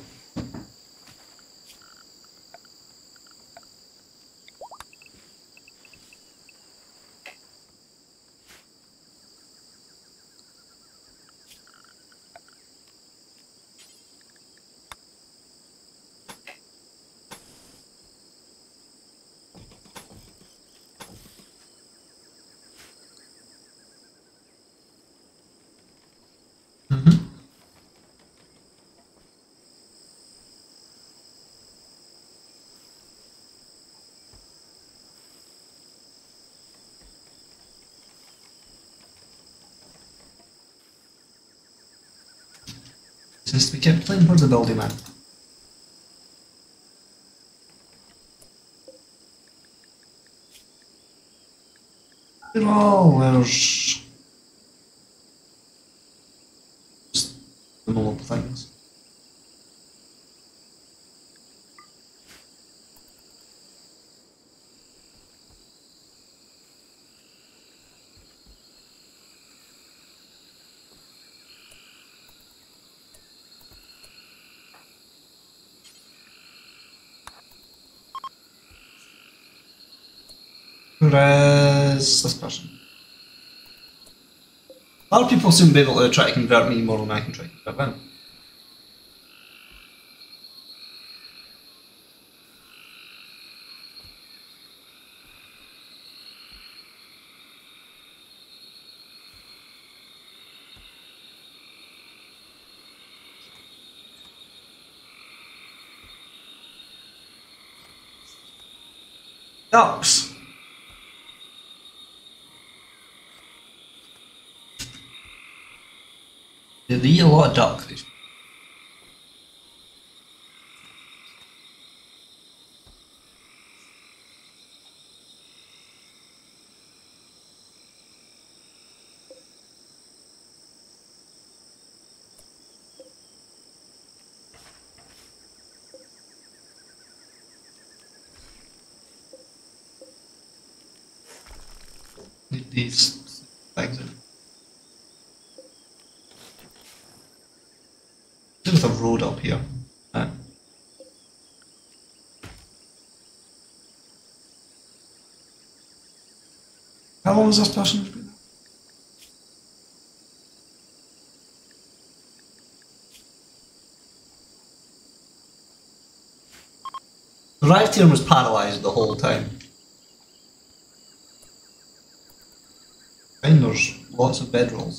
Since we kept playing for the building man. Oh, there's just the normal things. Whereas this person. A lot of people seem to be able to try to convert me more than I can try to convert them. Ducks. They eat a lot of duck. Need these things in. There's a road up here. Right. How long has this person been there? Arrived here and was paralysed the whole time. And there's lots of bedrolls.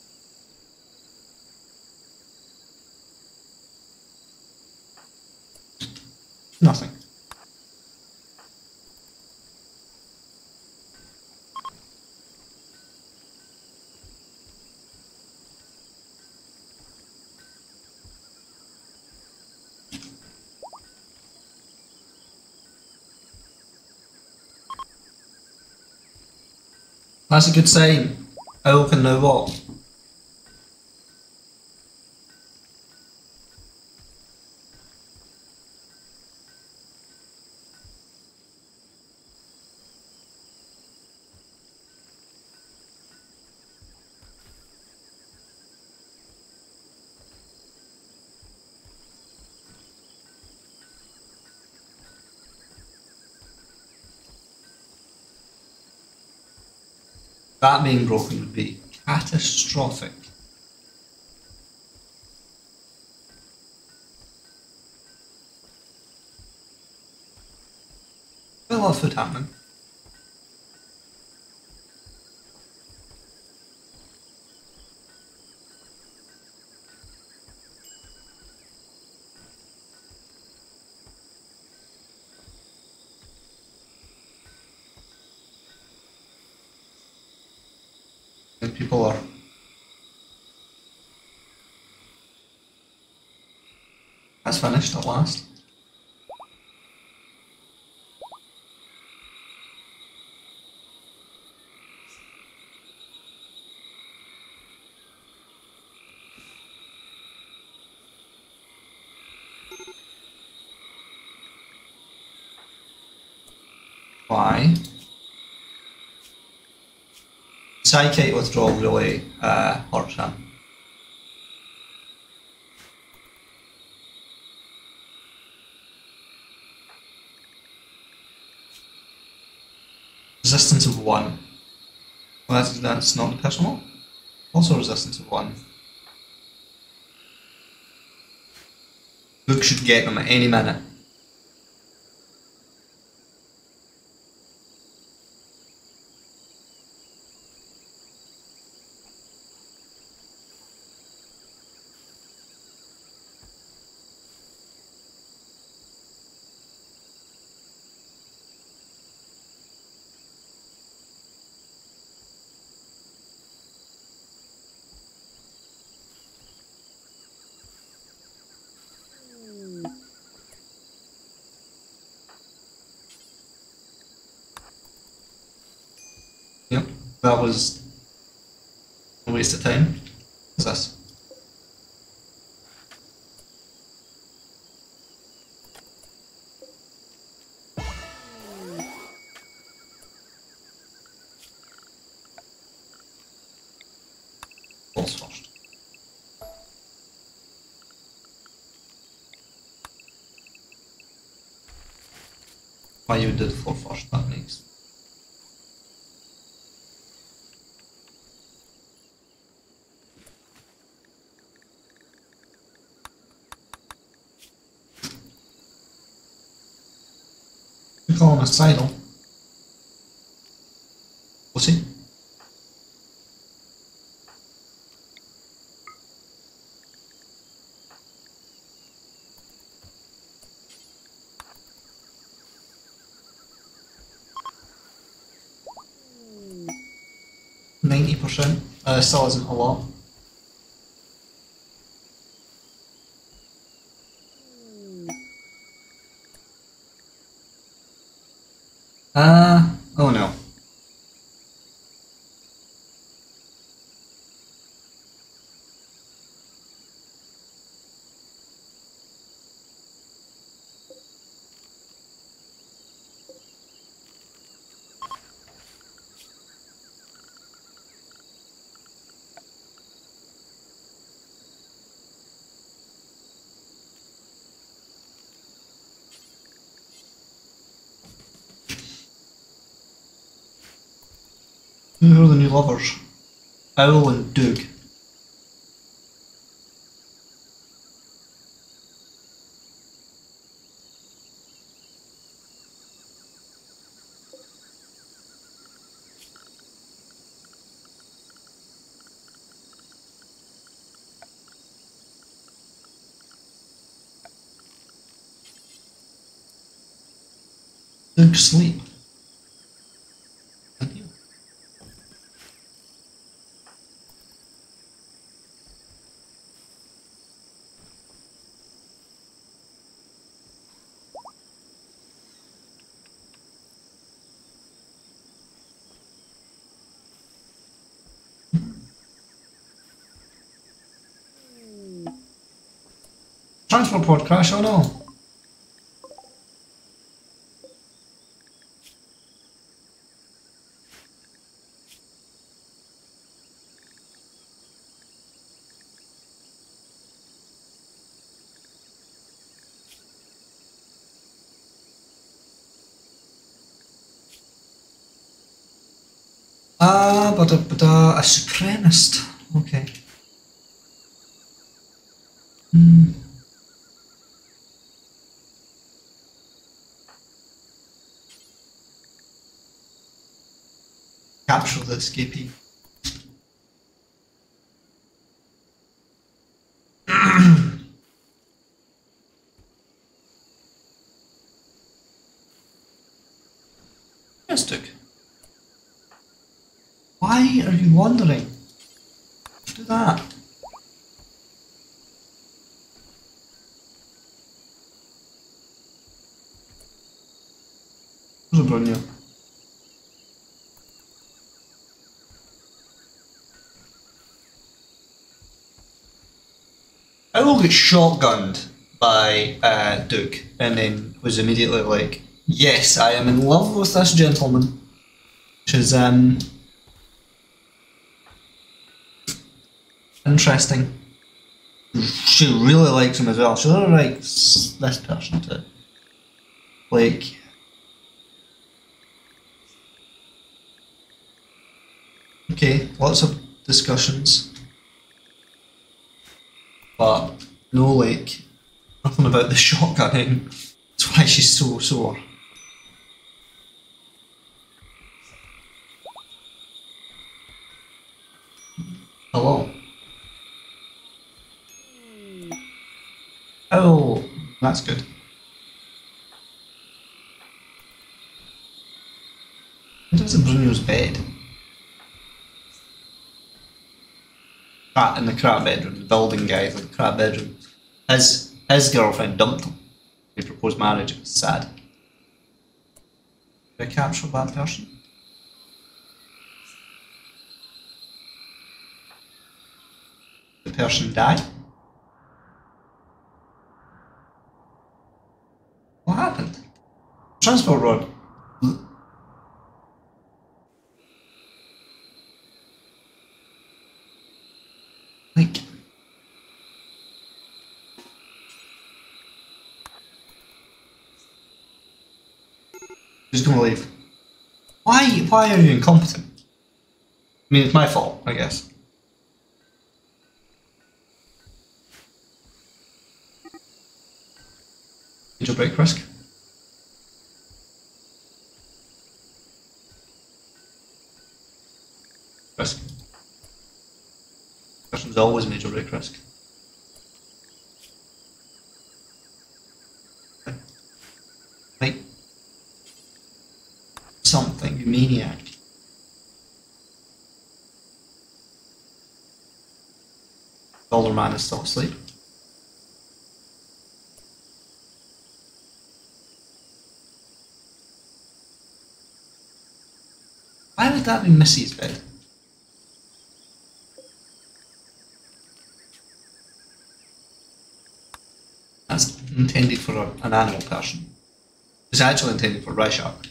Nothing. That's a good sign. Owl can now walk. That being broken would be catastrophic. Quite a lot of food happening. And people are That's finished at last. Why? Psychic withdrawal really uh, hurts him. Resistance of one. Well, that's, that's not personal. Also resistance of one. Luke should get them at any minute. Yep, that was a waste of time. What's this? False first. Why you did for first, that makes. We call him a sidle. What's he? ninety percent. Uh, still isn't a lot. Uh, oh no. Who are the new lovers? Owl and Doug. Good sleep. Thank you. Transfer pod crash, oh no. Ah, but a, but a, a supremacist. Okay. Hmm. Capture the escapee. Mystic. Why are you wandering? Do that. There's a Brunio. I will get shotgunned by uh, Duke and then was immediately like, yes, I am in love with this gentleman. Which is um, interesting. She really likes him as well. She really likes this person too. Like, okay, lots of discussions. But no, like, nothing about the shotgunning. That's why she's so sore. Hello. Oh, that's good. What is a Bruno's bed? Cat in the crap bedroom, the building guy in the crap bedroom. His his girlfriend dumped him. They proposed marriage, it was sad. Did I capture that person? The person died? What happened? Transport rod. Like, who's gonna leave? Why? Why are you incompetent? I mean, it's my fault, I guess. Major break risk. Risk. Person's always major break risk. Right. Something, you maniac. Older man is still asleep. Why would that be Missy's bed? That's intended for a, an animal person. It's actually intended for Ryshark.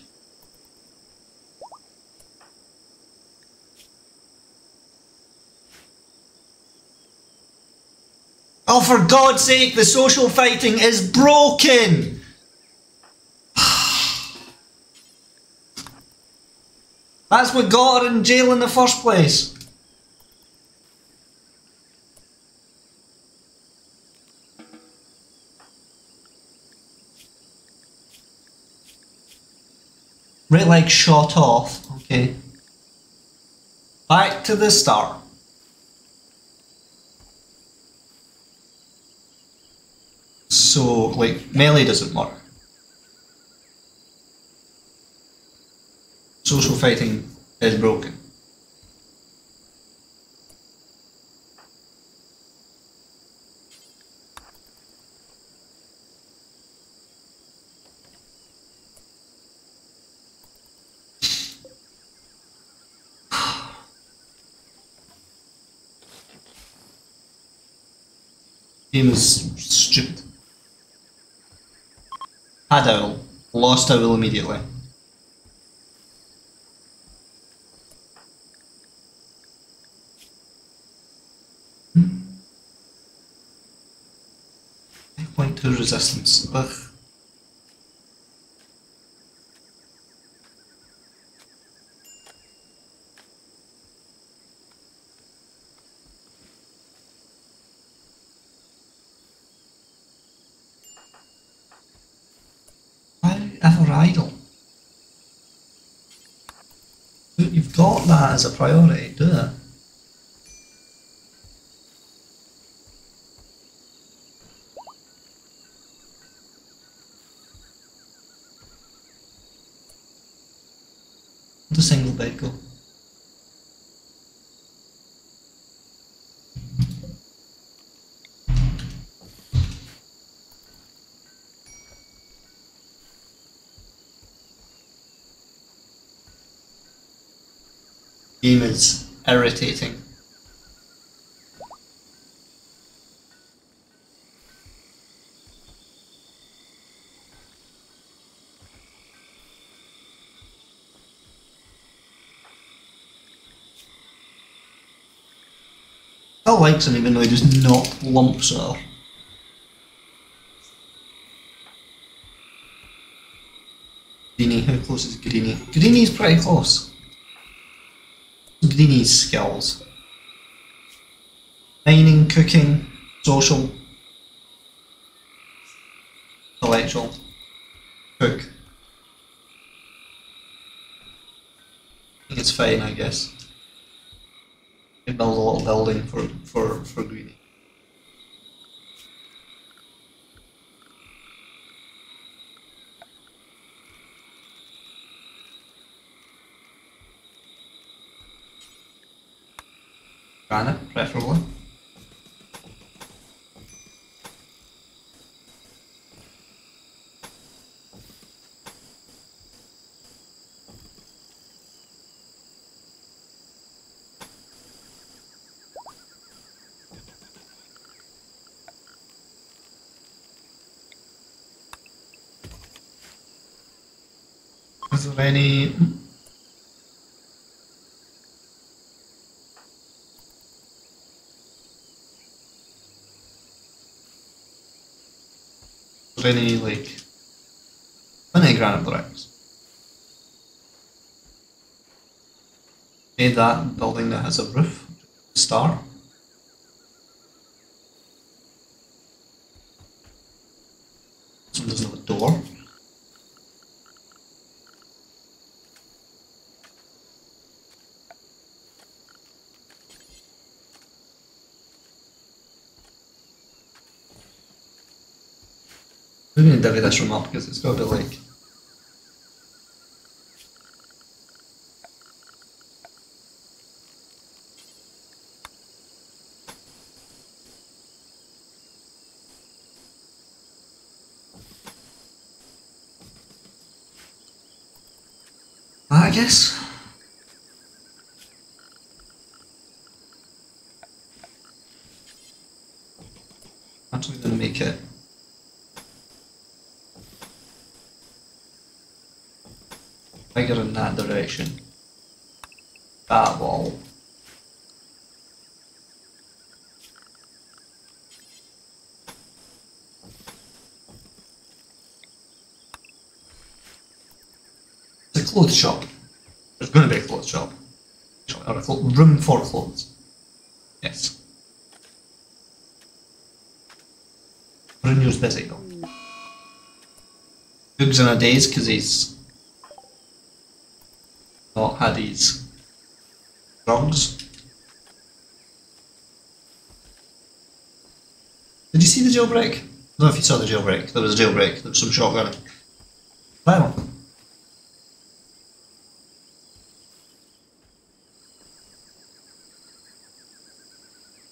Oh, for God's sake, the social fighting is broken! That's what got her in jail in the first place. Right leg shot off, okay. Back to the start. So, like, melee doesn't work. social fighting is broken. Game is stupid. Had owl, lost owl immediately. eight point two resistance. Ugh. Ever idle. You've got that as a priority, do it. The single bed go. Game is irritating. I like him even though he does not lumps her. Greeny, how close is Greeny? Greeny's pretty close. Greeny's skills. Mining, cooking, social, intellectual, cook. I think it's fine, I guess. You build a little building for, for, for Greeny. Granite, preferably. Is there any... any like any granite bricks? Made that building that has a roof start. This one doesn't have a door. We're going to divvy this room up because it's got to be like... I guess. Actually going to make it bigger in that direction. That wall. It's a clothes shop. There's going to be a clothes shop. Or a clo room for clothes. Yes. Brunio's busy though. Goog's in a daze because he's not had his drugs. Did you see the jailbreak? I don't know if you saw the jailbreak. There was a jailbreak. There was some shotgunning. Wow.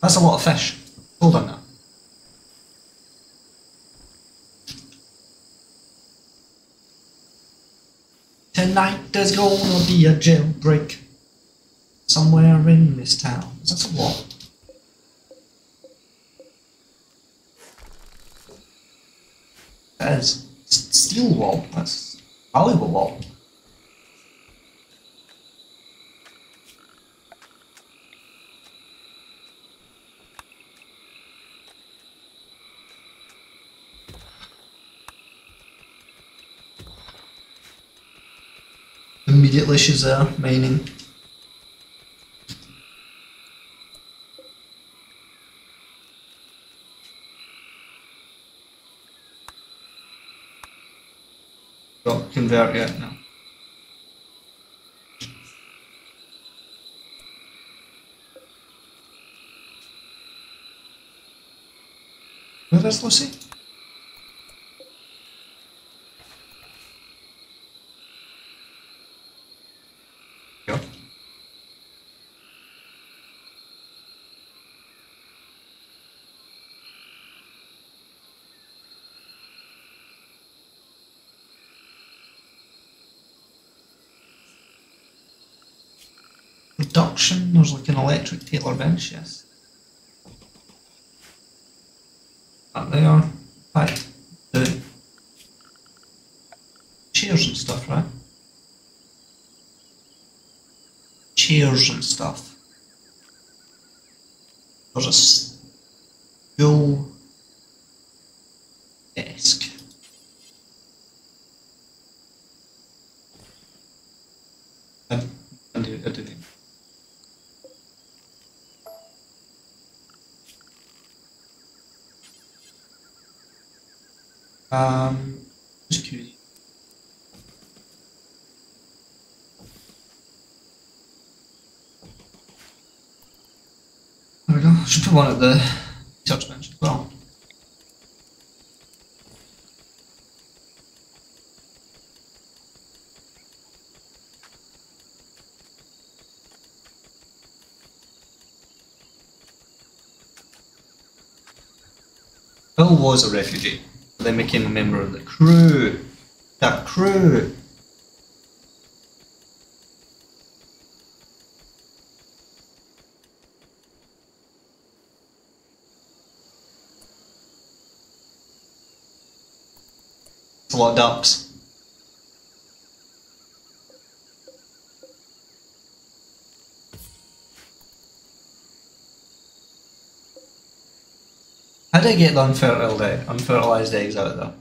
That's a lot of fish. Hold on now. Tonight there's gonna be a jailbreak somewhere in this town. That's a wall. That is steel wall. That's a valuable wall. Immediately she's there, mining. Got convert yet now. Where is Lucy? Go. Production, there's like an electric tailor bench, yes. That they are. Right. The chairs and stuff, right? Chairs and stuff. There's a school desk. I, I do, I do think. Um, just curious. There we go. I should put one at the research bench as well. Bill was a refugee, but then became a member of the crew. That crew! It's a lot of ducks. How did I get the unfertilized, egg, unfertilized eggs out of there?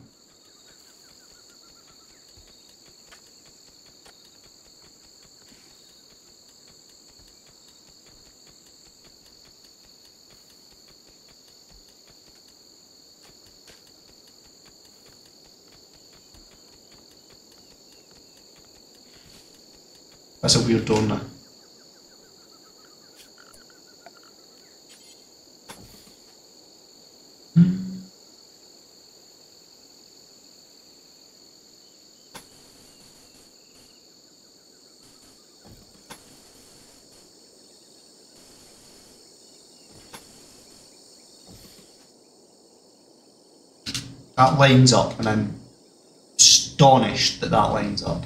That's a weird door now. That lines up, and I'm astonished that that lines up.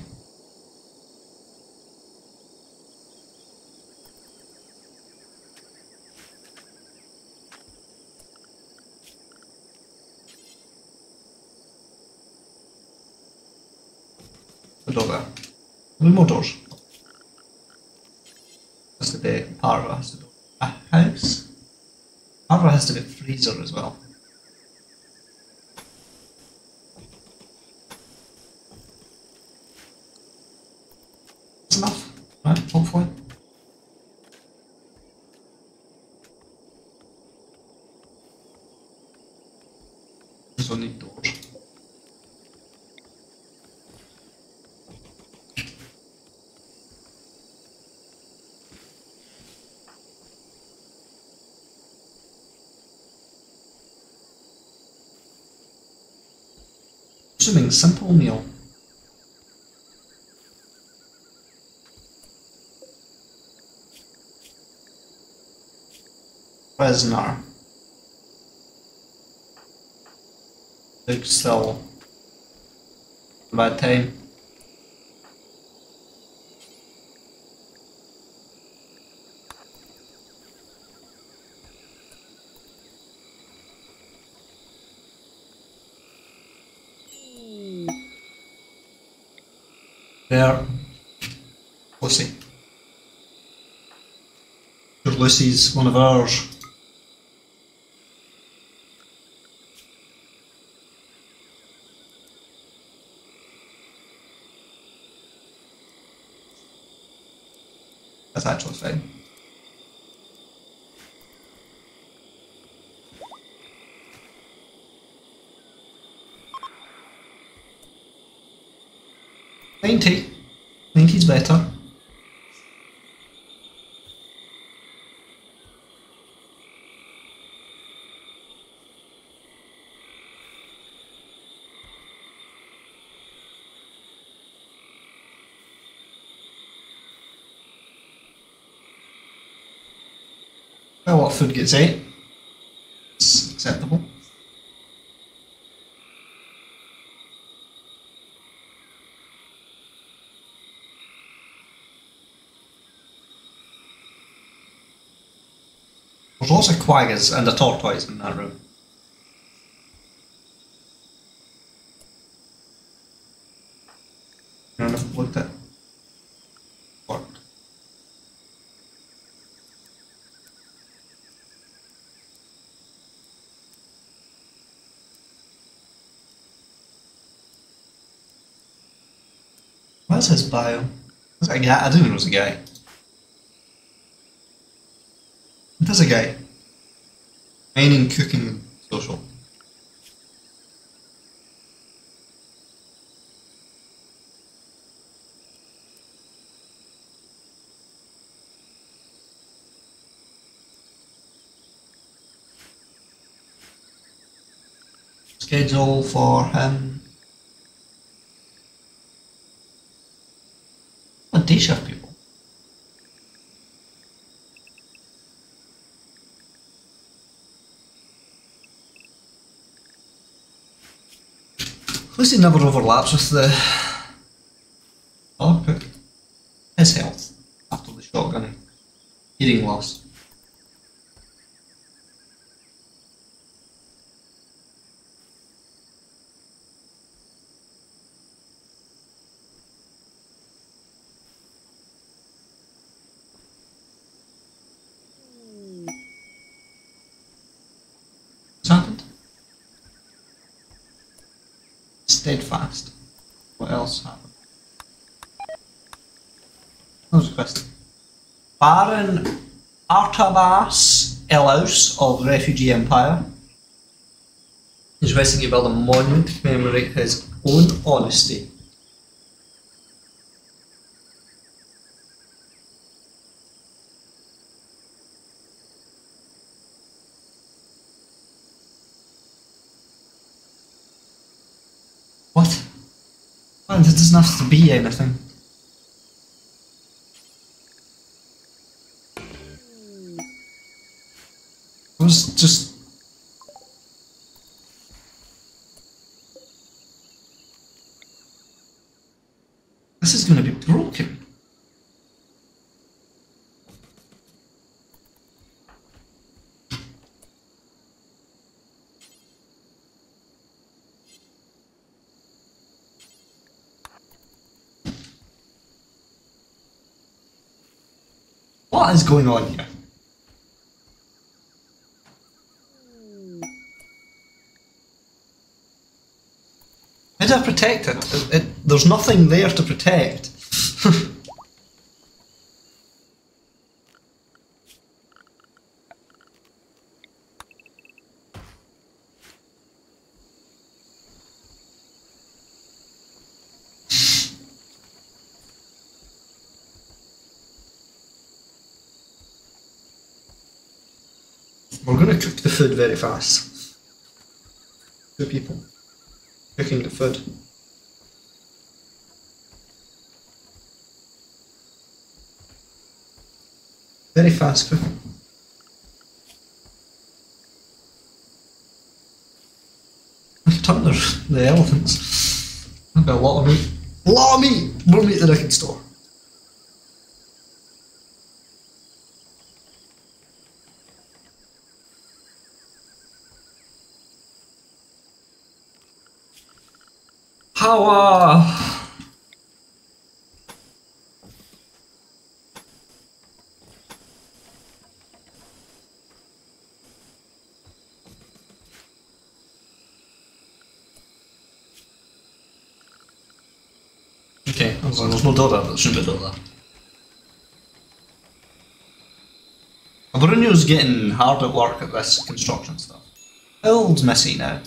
The door there. There's more doors. Has to be Parva has to be a house. Parva has to be a freezer as well. That's enough, right? Hopefully. Just don't need doors. Assuming simple meal. prisoner. Looks still a bad time. There. Lucy. Sure, Lucy's one of ours. That's actually fine. Ninety. Ninety's better. Well, what food gets ate? It's acceptable. There's lots of quaggas and a tortoise in that room. I don't know if I've looked at worked. What's his bio? Was that a guy? I didn't know it was a guy. It is a guy. Mining, cooking, social. Schedule for him. Oh, day shift people. At least it never overlaps with the dog cook. His health after the shotgunning. Hearing loss. What's happened? Steadfast. What else happened? That was a question. Baron Artabas Elaus of the Refugee Empire is requesting you build a monument to commemorate his own honesty. What? Man, this doesn't have to be anything. It was just... This is going to be broken. What is going on here? How do I protect it? It, it? There's nothing there to protect. We're going to cook the food very fast. Two people cooking the food. Very fast cooking. turn the, the elephants. I've got a lot of meat. A lot of meat! More meat than I can store. How uh Okay, as long as there's no door there, there shouldn't be a door there. Bruno's getting hard at work at this construction stuff. How old's Missy now?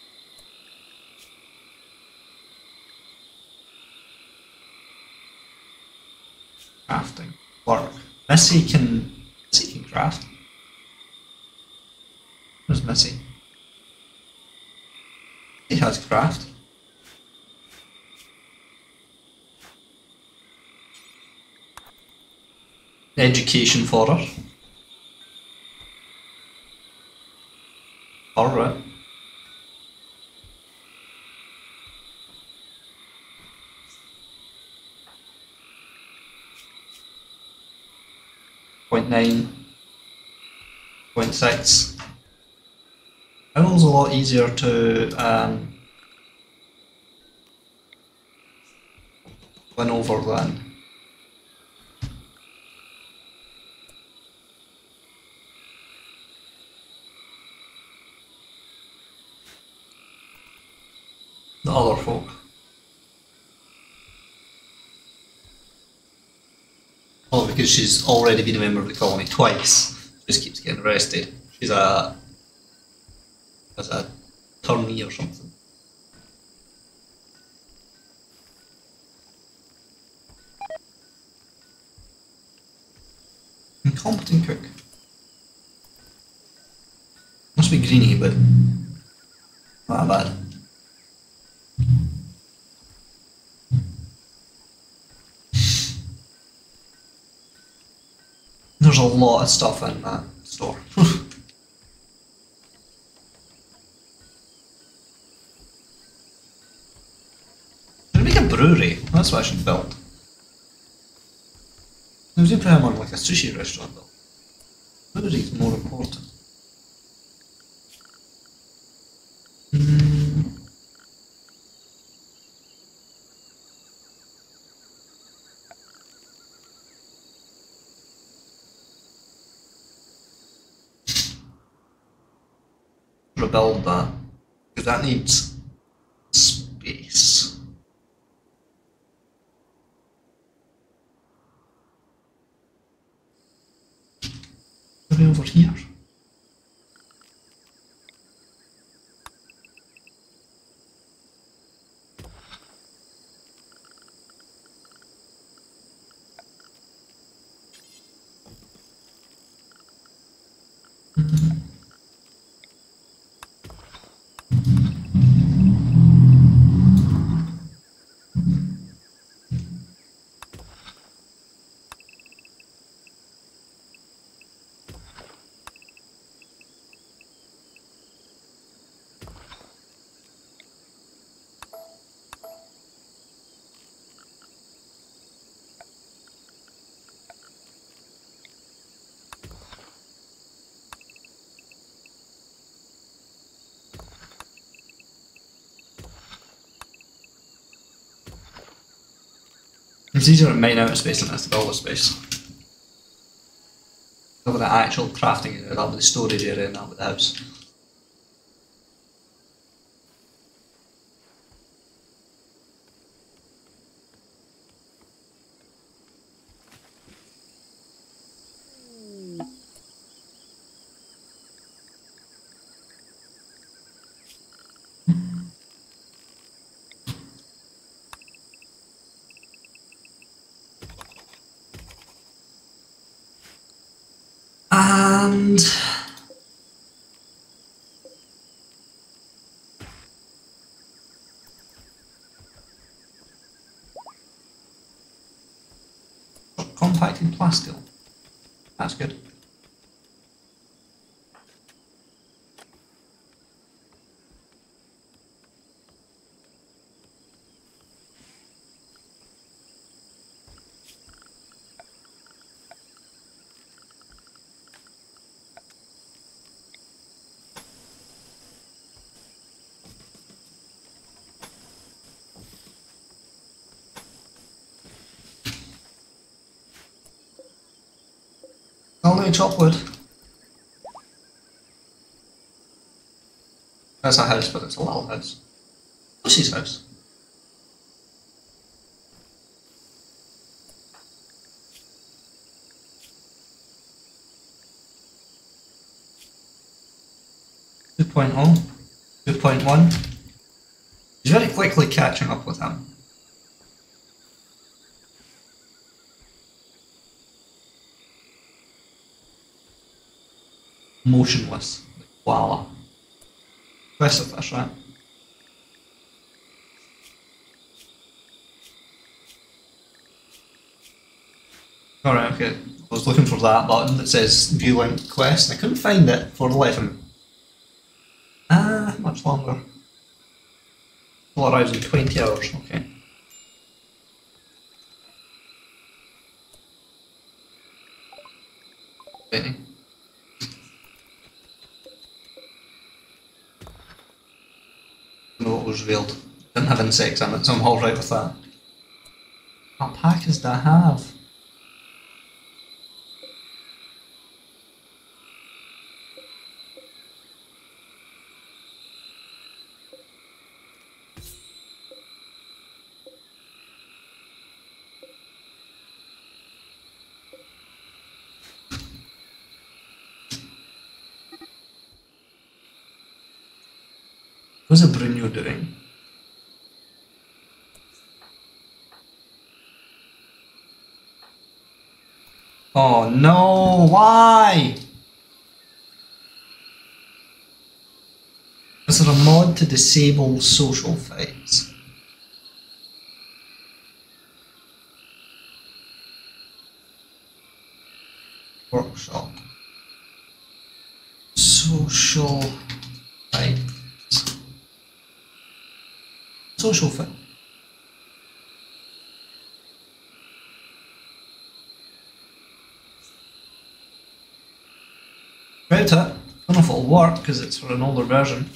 Crafting. Work. Missy can... Missy can craft. Where's Missy? He has craft. Education for her. Alright. Point nine. Point six. Owl's a lot easier to um, win over than the other folk. Oh, because she's already been a member of the colony twice. She just keeps getting arrested. She's a as a tourney or something. Incompetent cook. Must be greeny, but not that bad. There's a lot of stuff in that store. Should I make a brewery? That's what I should build. I was going to put him on like a sushi restaurant though. Brewery is more important. Mm. Rebuild that, because that needs space. Maybe over here. Mm-hmm. It's easier to mine out of space than it is to build a space. That with the actual crafting area, that with the storage area, and that with the house. And compacted plasteel. That's good. Definitely chop wood. That's a house, but it's a little house. Lucy's house. two point oh. two point one. He's very quickly catching up with him. Motionless. Like koala. Precipice, right? Alright, okay. I was looking for that button that says View Link Quest and I couldn't find it for the life of me. Ah, much longer. Will arrive in twenty hours, okay. twenty. No, it was revealed. Didn't have insects in it, so I'm alright with that. Alpacas do I have? What's a Bruno doing? Oh no, why? Is there a mod to disable social fights? Workshop. Social fights. Social fight. Tried it. I don't know if it'll work because it's for an older version.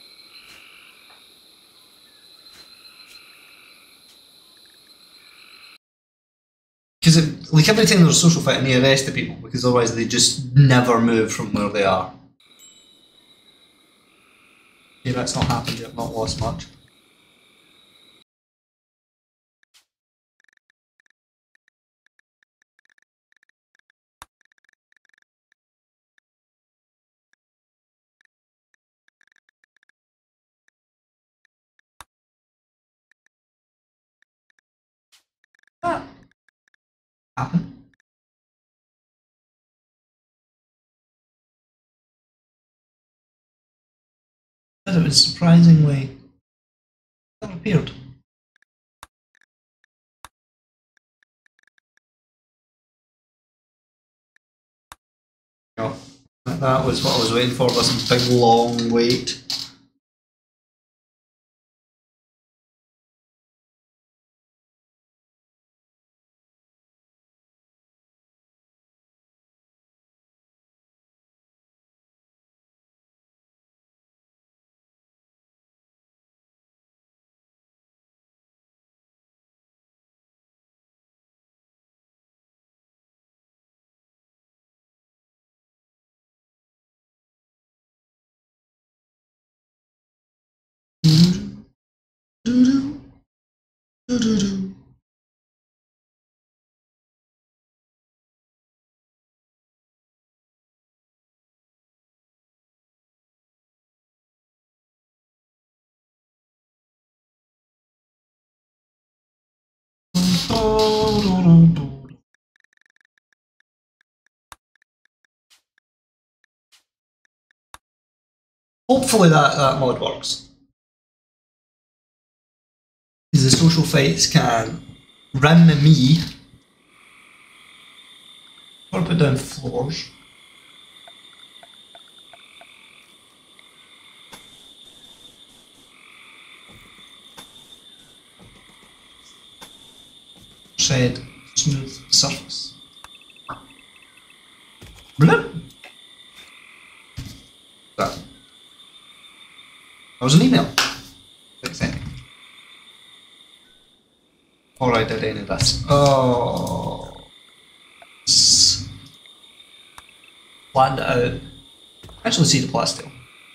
Because it, like every time there's a social fight, I need to arrest the people because otherwise they just never move from where they are. Yeah, that's not happened yet. I've not lost much. That happened. But it was surprisingly that appeared. No, that was what I was waiting for. This big long wait. Hopefully that, that mod works. Because the social fights can rim me or put down floors. Shed smooth surface. Bloop. That. That was an email. Alright, I did this. Oh. planned it out. Actually, see the plasteel.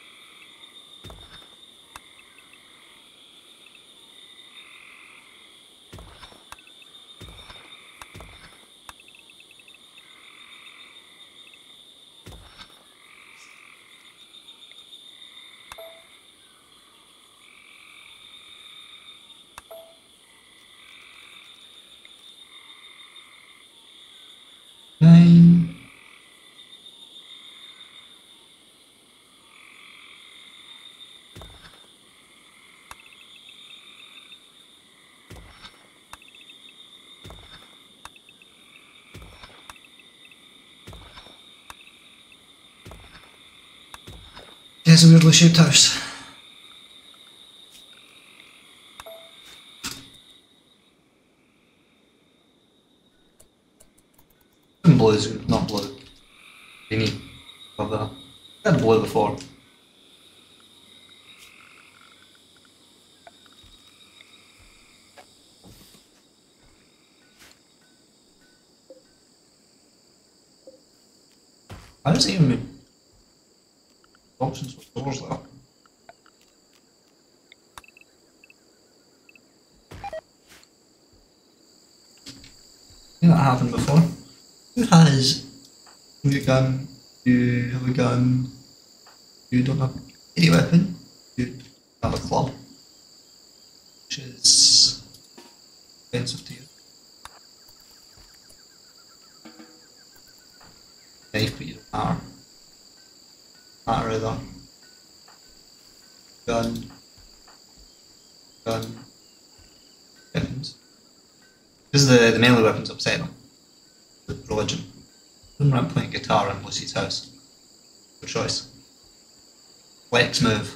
Nine. Yeah, it's a weirdly shaped house. Blue is not blue. Thingy. Love that. I had blue before. How does it even make options for doors though? Yeah, that happened before. Who has a gun? You have a gun. You don't have any weapon. You have a club, which is offensive to you. Knife, but you don't matter. Matter either. Gun. Gun. Weapons. Because the, the melee weapons upset them. With religion. When I'm playing guitar in Lucy's house. Good choice. Flex move.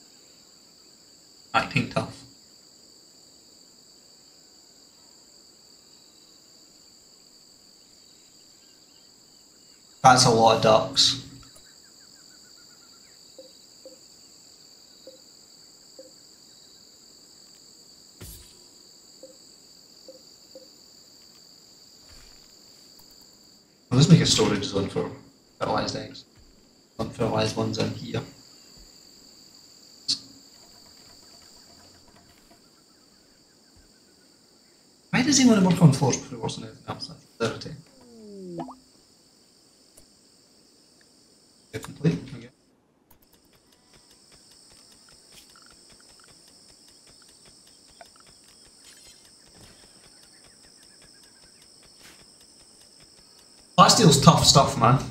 Acting tough. That's a lot of ducks. I'll just make a storage zone for fertilised eggs. Unfertilised ones in here. Why does he want to work on floors before he works on anything else? That's dirty. Yeah, complete. Okay. Plasteel's tough stuff, man.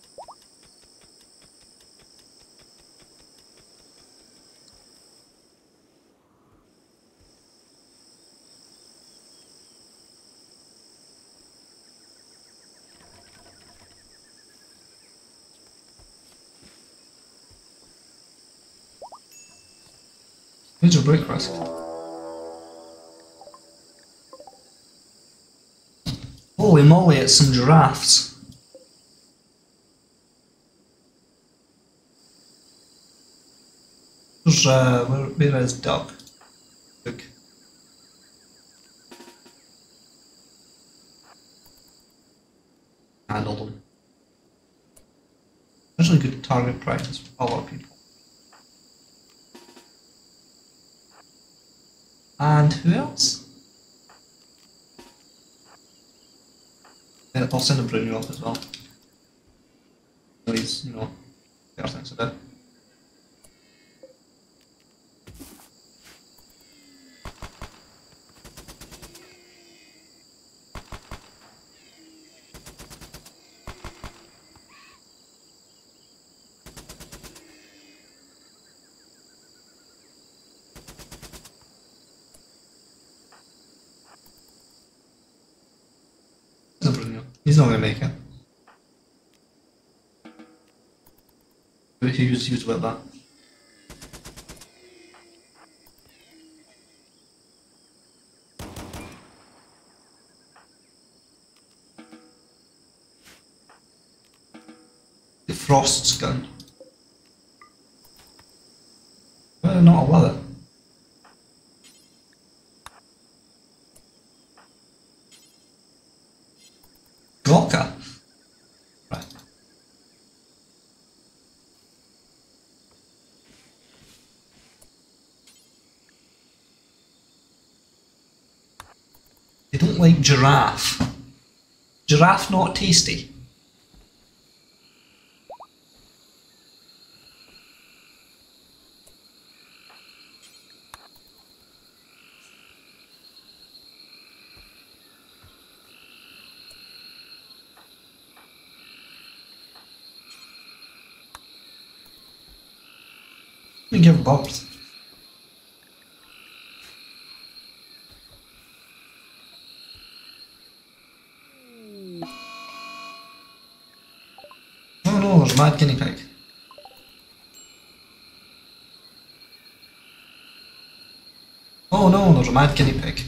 Where's your break rest? Holy moly, it's some giraffes. There's, uh, where, where is Duck? Duck. Handle them. Actually good target practice for a lot of people. And who else? Yeah, I'll send a Bruno up as well. He's, you know, better things to do. He's not going to make it. He was, he was about that. The Frost's gun. Well, not a leather. Glocka. Right. doesn't like giraffe. Giraffe not tasty. Let me give birth. Oh no, there's a mad guinea pig. Oh no, there's a mad guinea pig.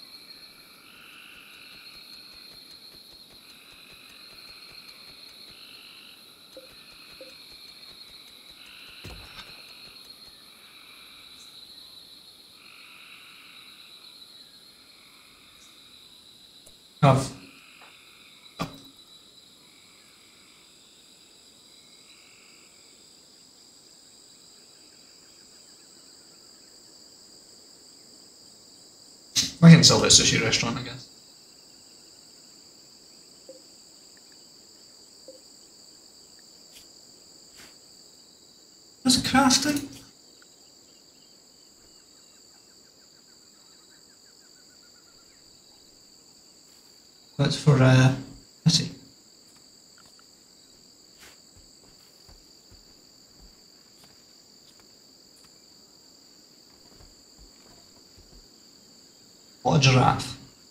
Have I can sell this sushi restaurant, I guess. There's a crafting. That's for uh let's see. What a giraffe.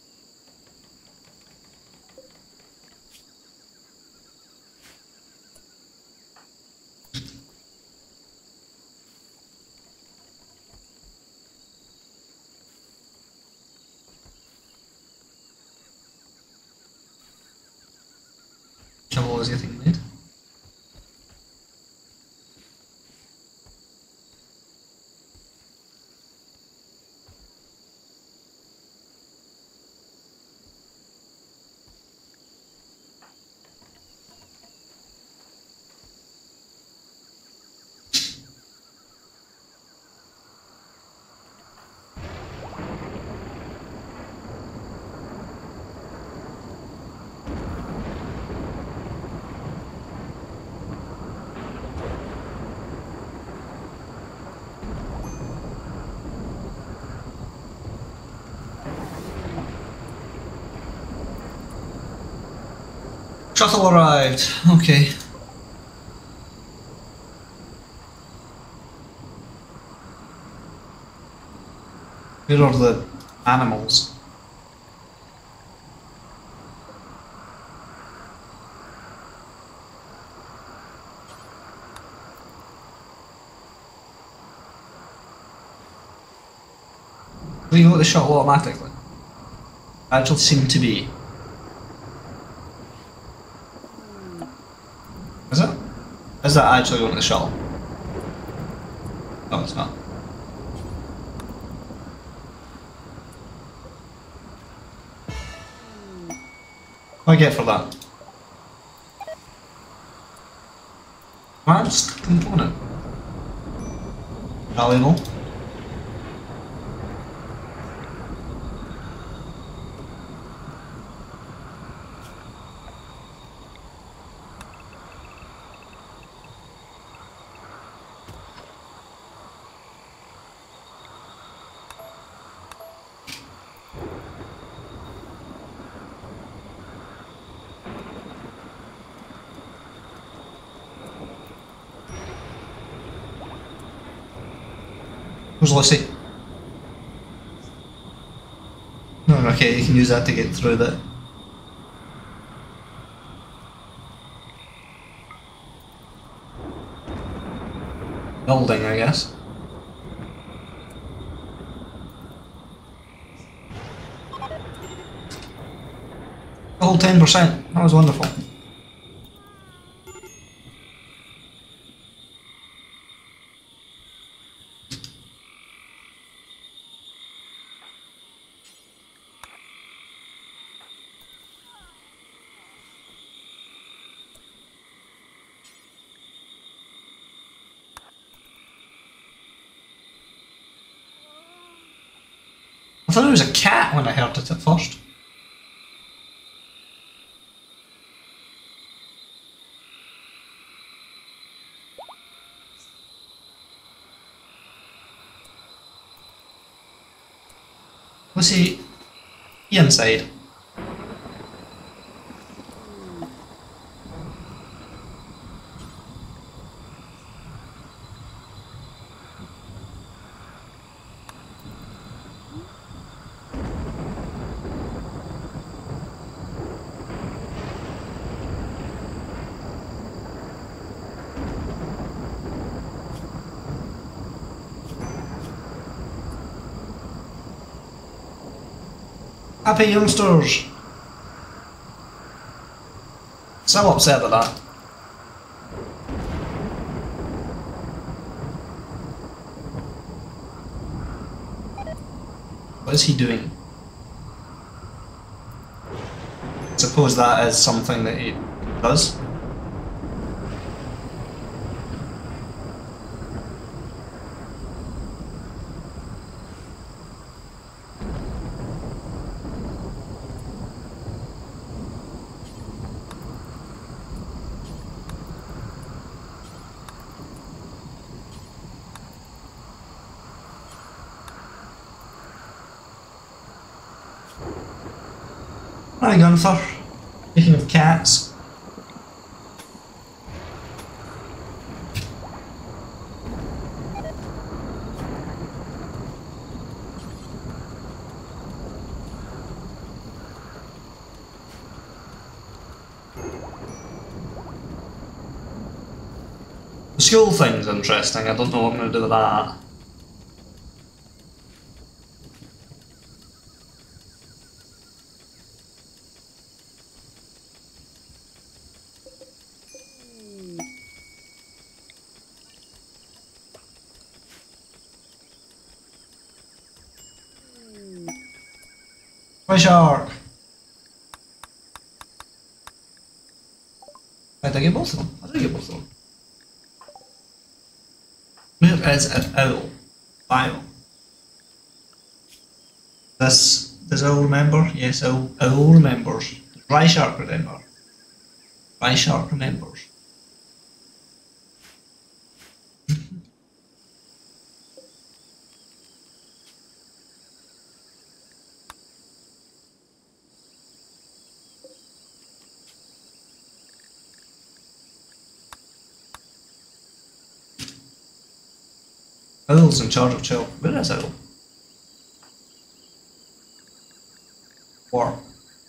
Shovel is getting made. Shuttle arrived. Okay. Where are the animals? Do you got the shuttle automatically? Actually seem to be. Is it? Is that actually going to the shuttle? No, it's not. What do I get for that? Advanced component. Valuable. Where's Lucy? No, okay, you can use that to get through that. Building, I guess. Oh, ten percent. That was wonderful. I thought it was a cat when I heard it at first. Let's see. Inside. Happy youngsters! So upset with that. What is he doing? I suppose that is something that he does. Hi Gunther. Speaking of cats. The school thing's interesting, I don't know what I'm going to do with that. My shark! Wait, did I get both of them? I did get both of them. Where is an owl? Owl. This, does owl remember? Yes, owl, owl remembers. Rye shark remember. Rye shark remembers. Owl's in charge of chill. Where is Owl? War.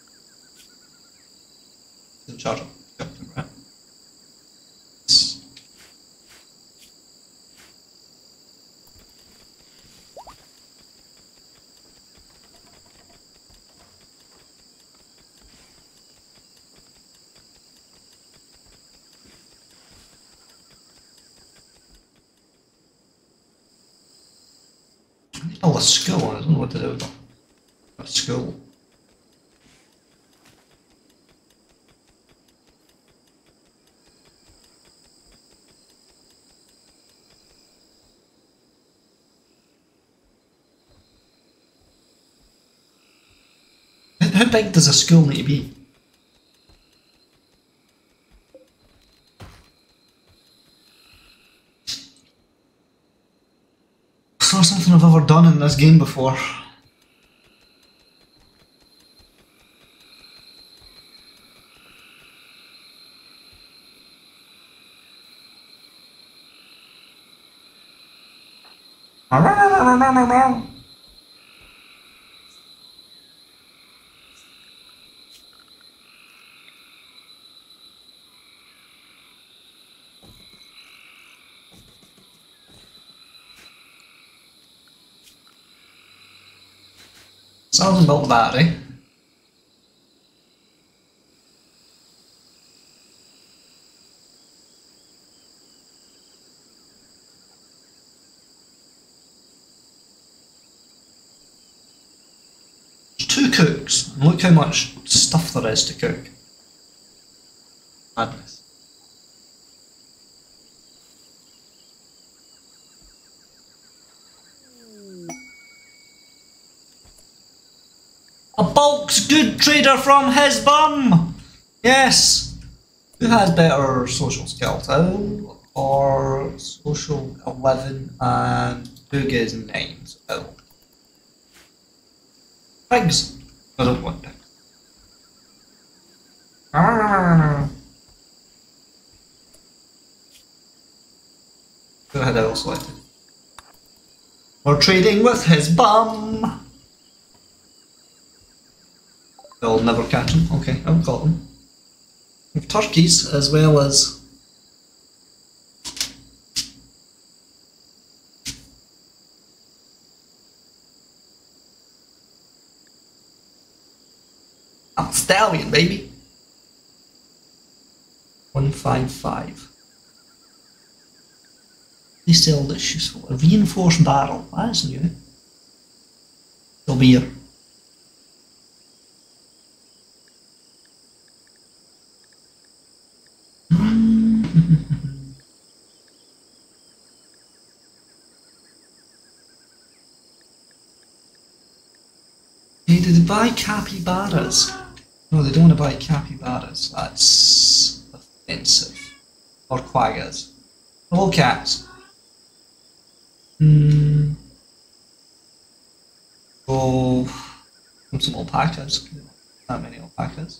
In charge of Captain, right? Oh, a school. I don't know what to do with them. A school. How big does a school need to be? It's not something I've ever done in this game before. Sounds built the battery. There's two cooks, and look how much stuff there is to cook. Madness. A bulk's good trader from his bum! Yes! Who has better social skills? Owl or social eleven and who gets nine? So Owl. Pigs. I don't want pigs. Arrgh. Go ahead, I will select it. We're trading with his bum. They'll never catch him. Okay, I've got them. We have turkeys as well as a stallion, baby. One five five. They sell this useful. A reinforced barrel. That's new. Still beer. Hey, did they buy capybaras? No, they don't want to buy capybaras. That's offensive. Or quaggas. Hello, cats. Hmm. Oh, some alpacas. Not many alpacas.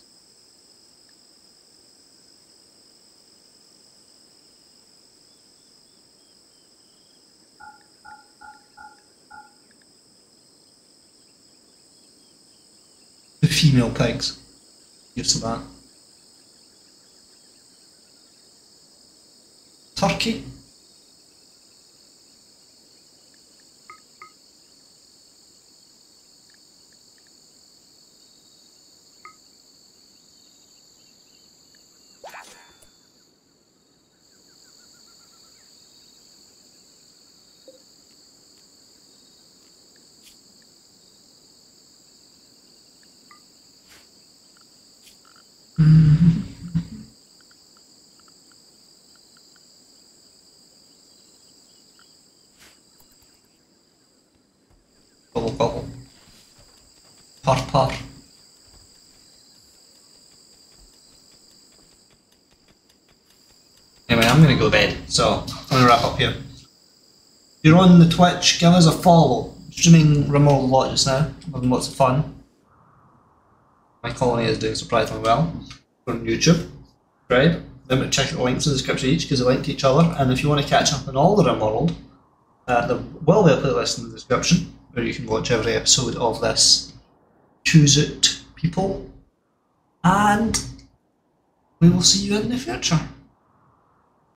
The female pigs. Used to that. Turkey. Bubble bubble. Purr purr. Anyway, I'm gonna go to bed, so I'm gonna wrap up here. If you're on the Twitch, give us a follow. Streaming Rimworld a lot just now, having lots of fun. My colony is doing surprisingly well. We're on YouTube. Subscribe. Remember to check out the links in the description each because they link to each other. And if you want to catch up on all the Rimworld, uh, there will be a playlist in the description where you can watch every episode of this Choose It people. And we will see you in the future.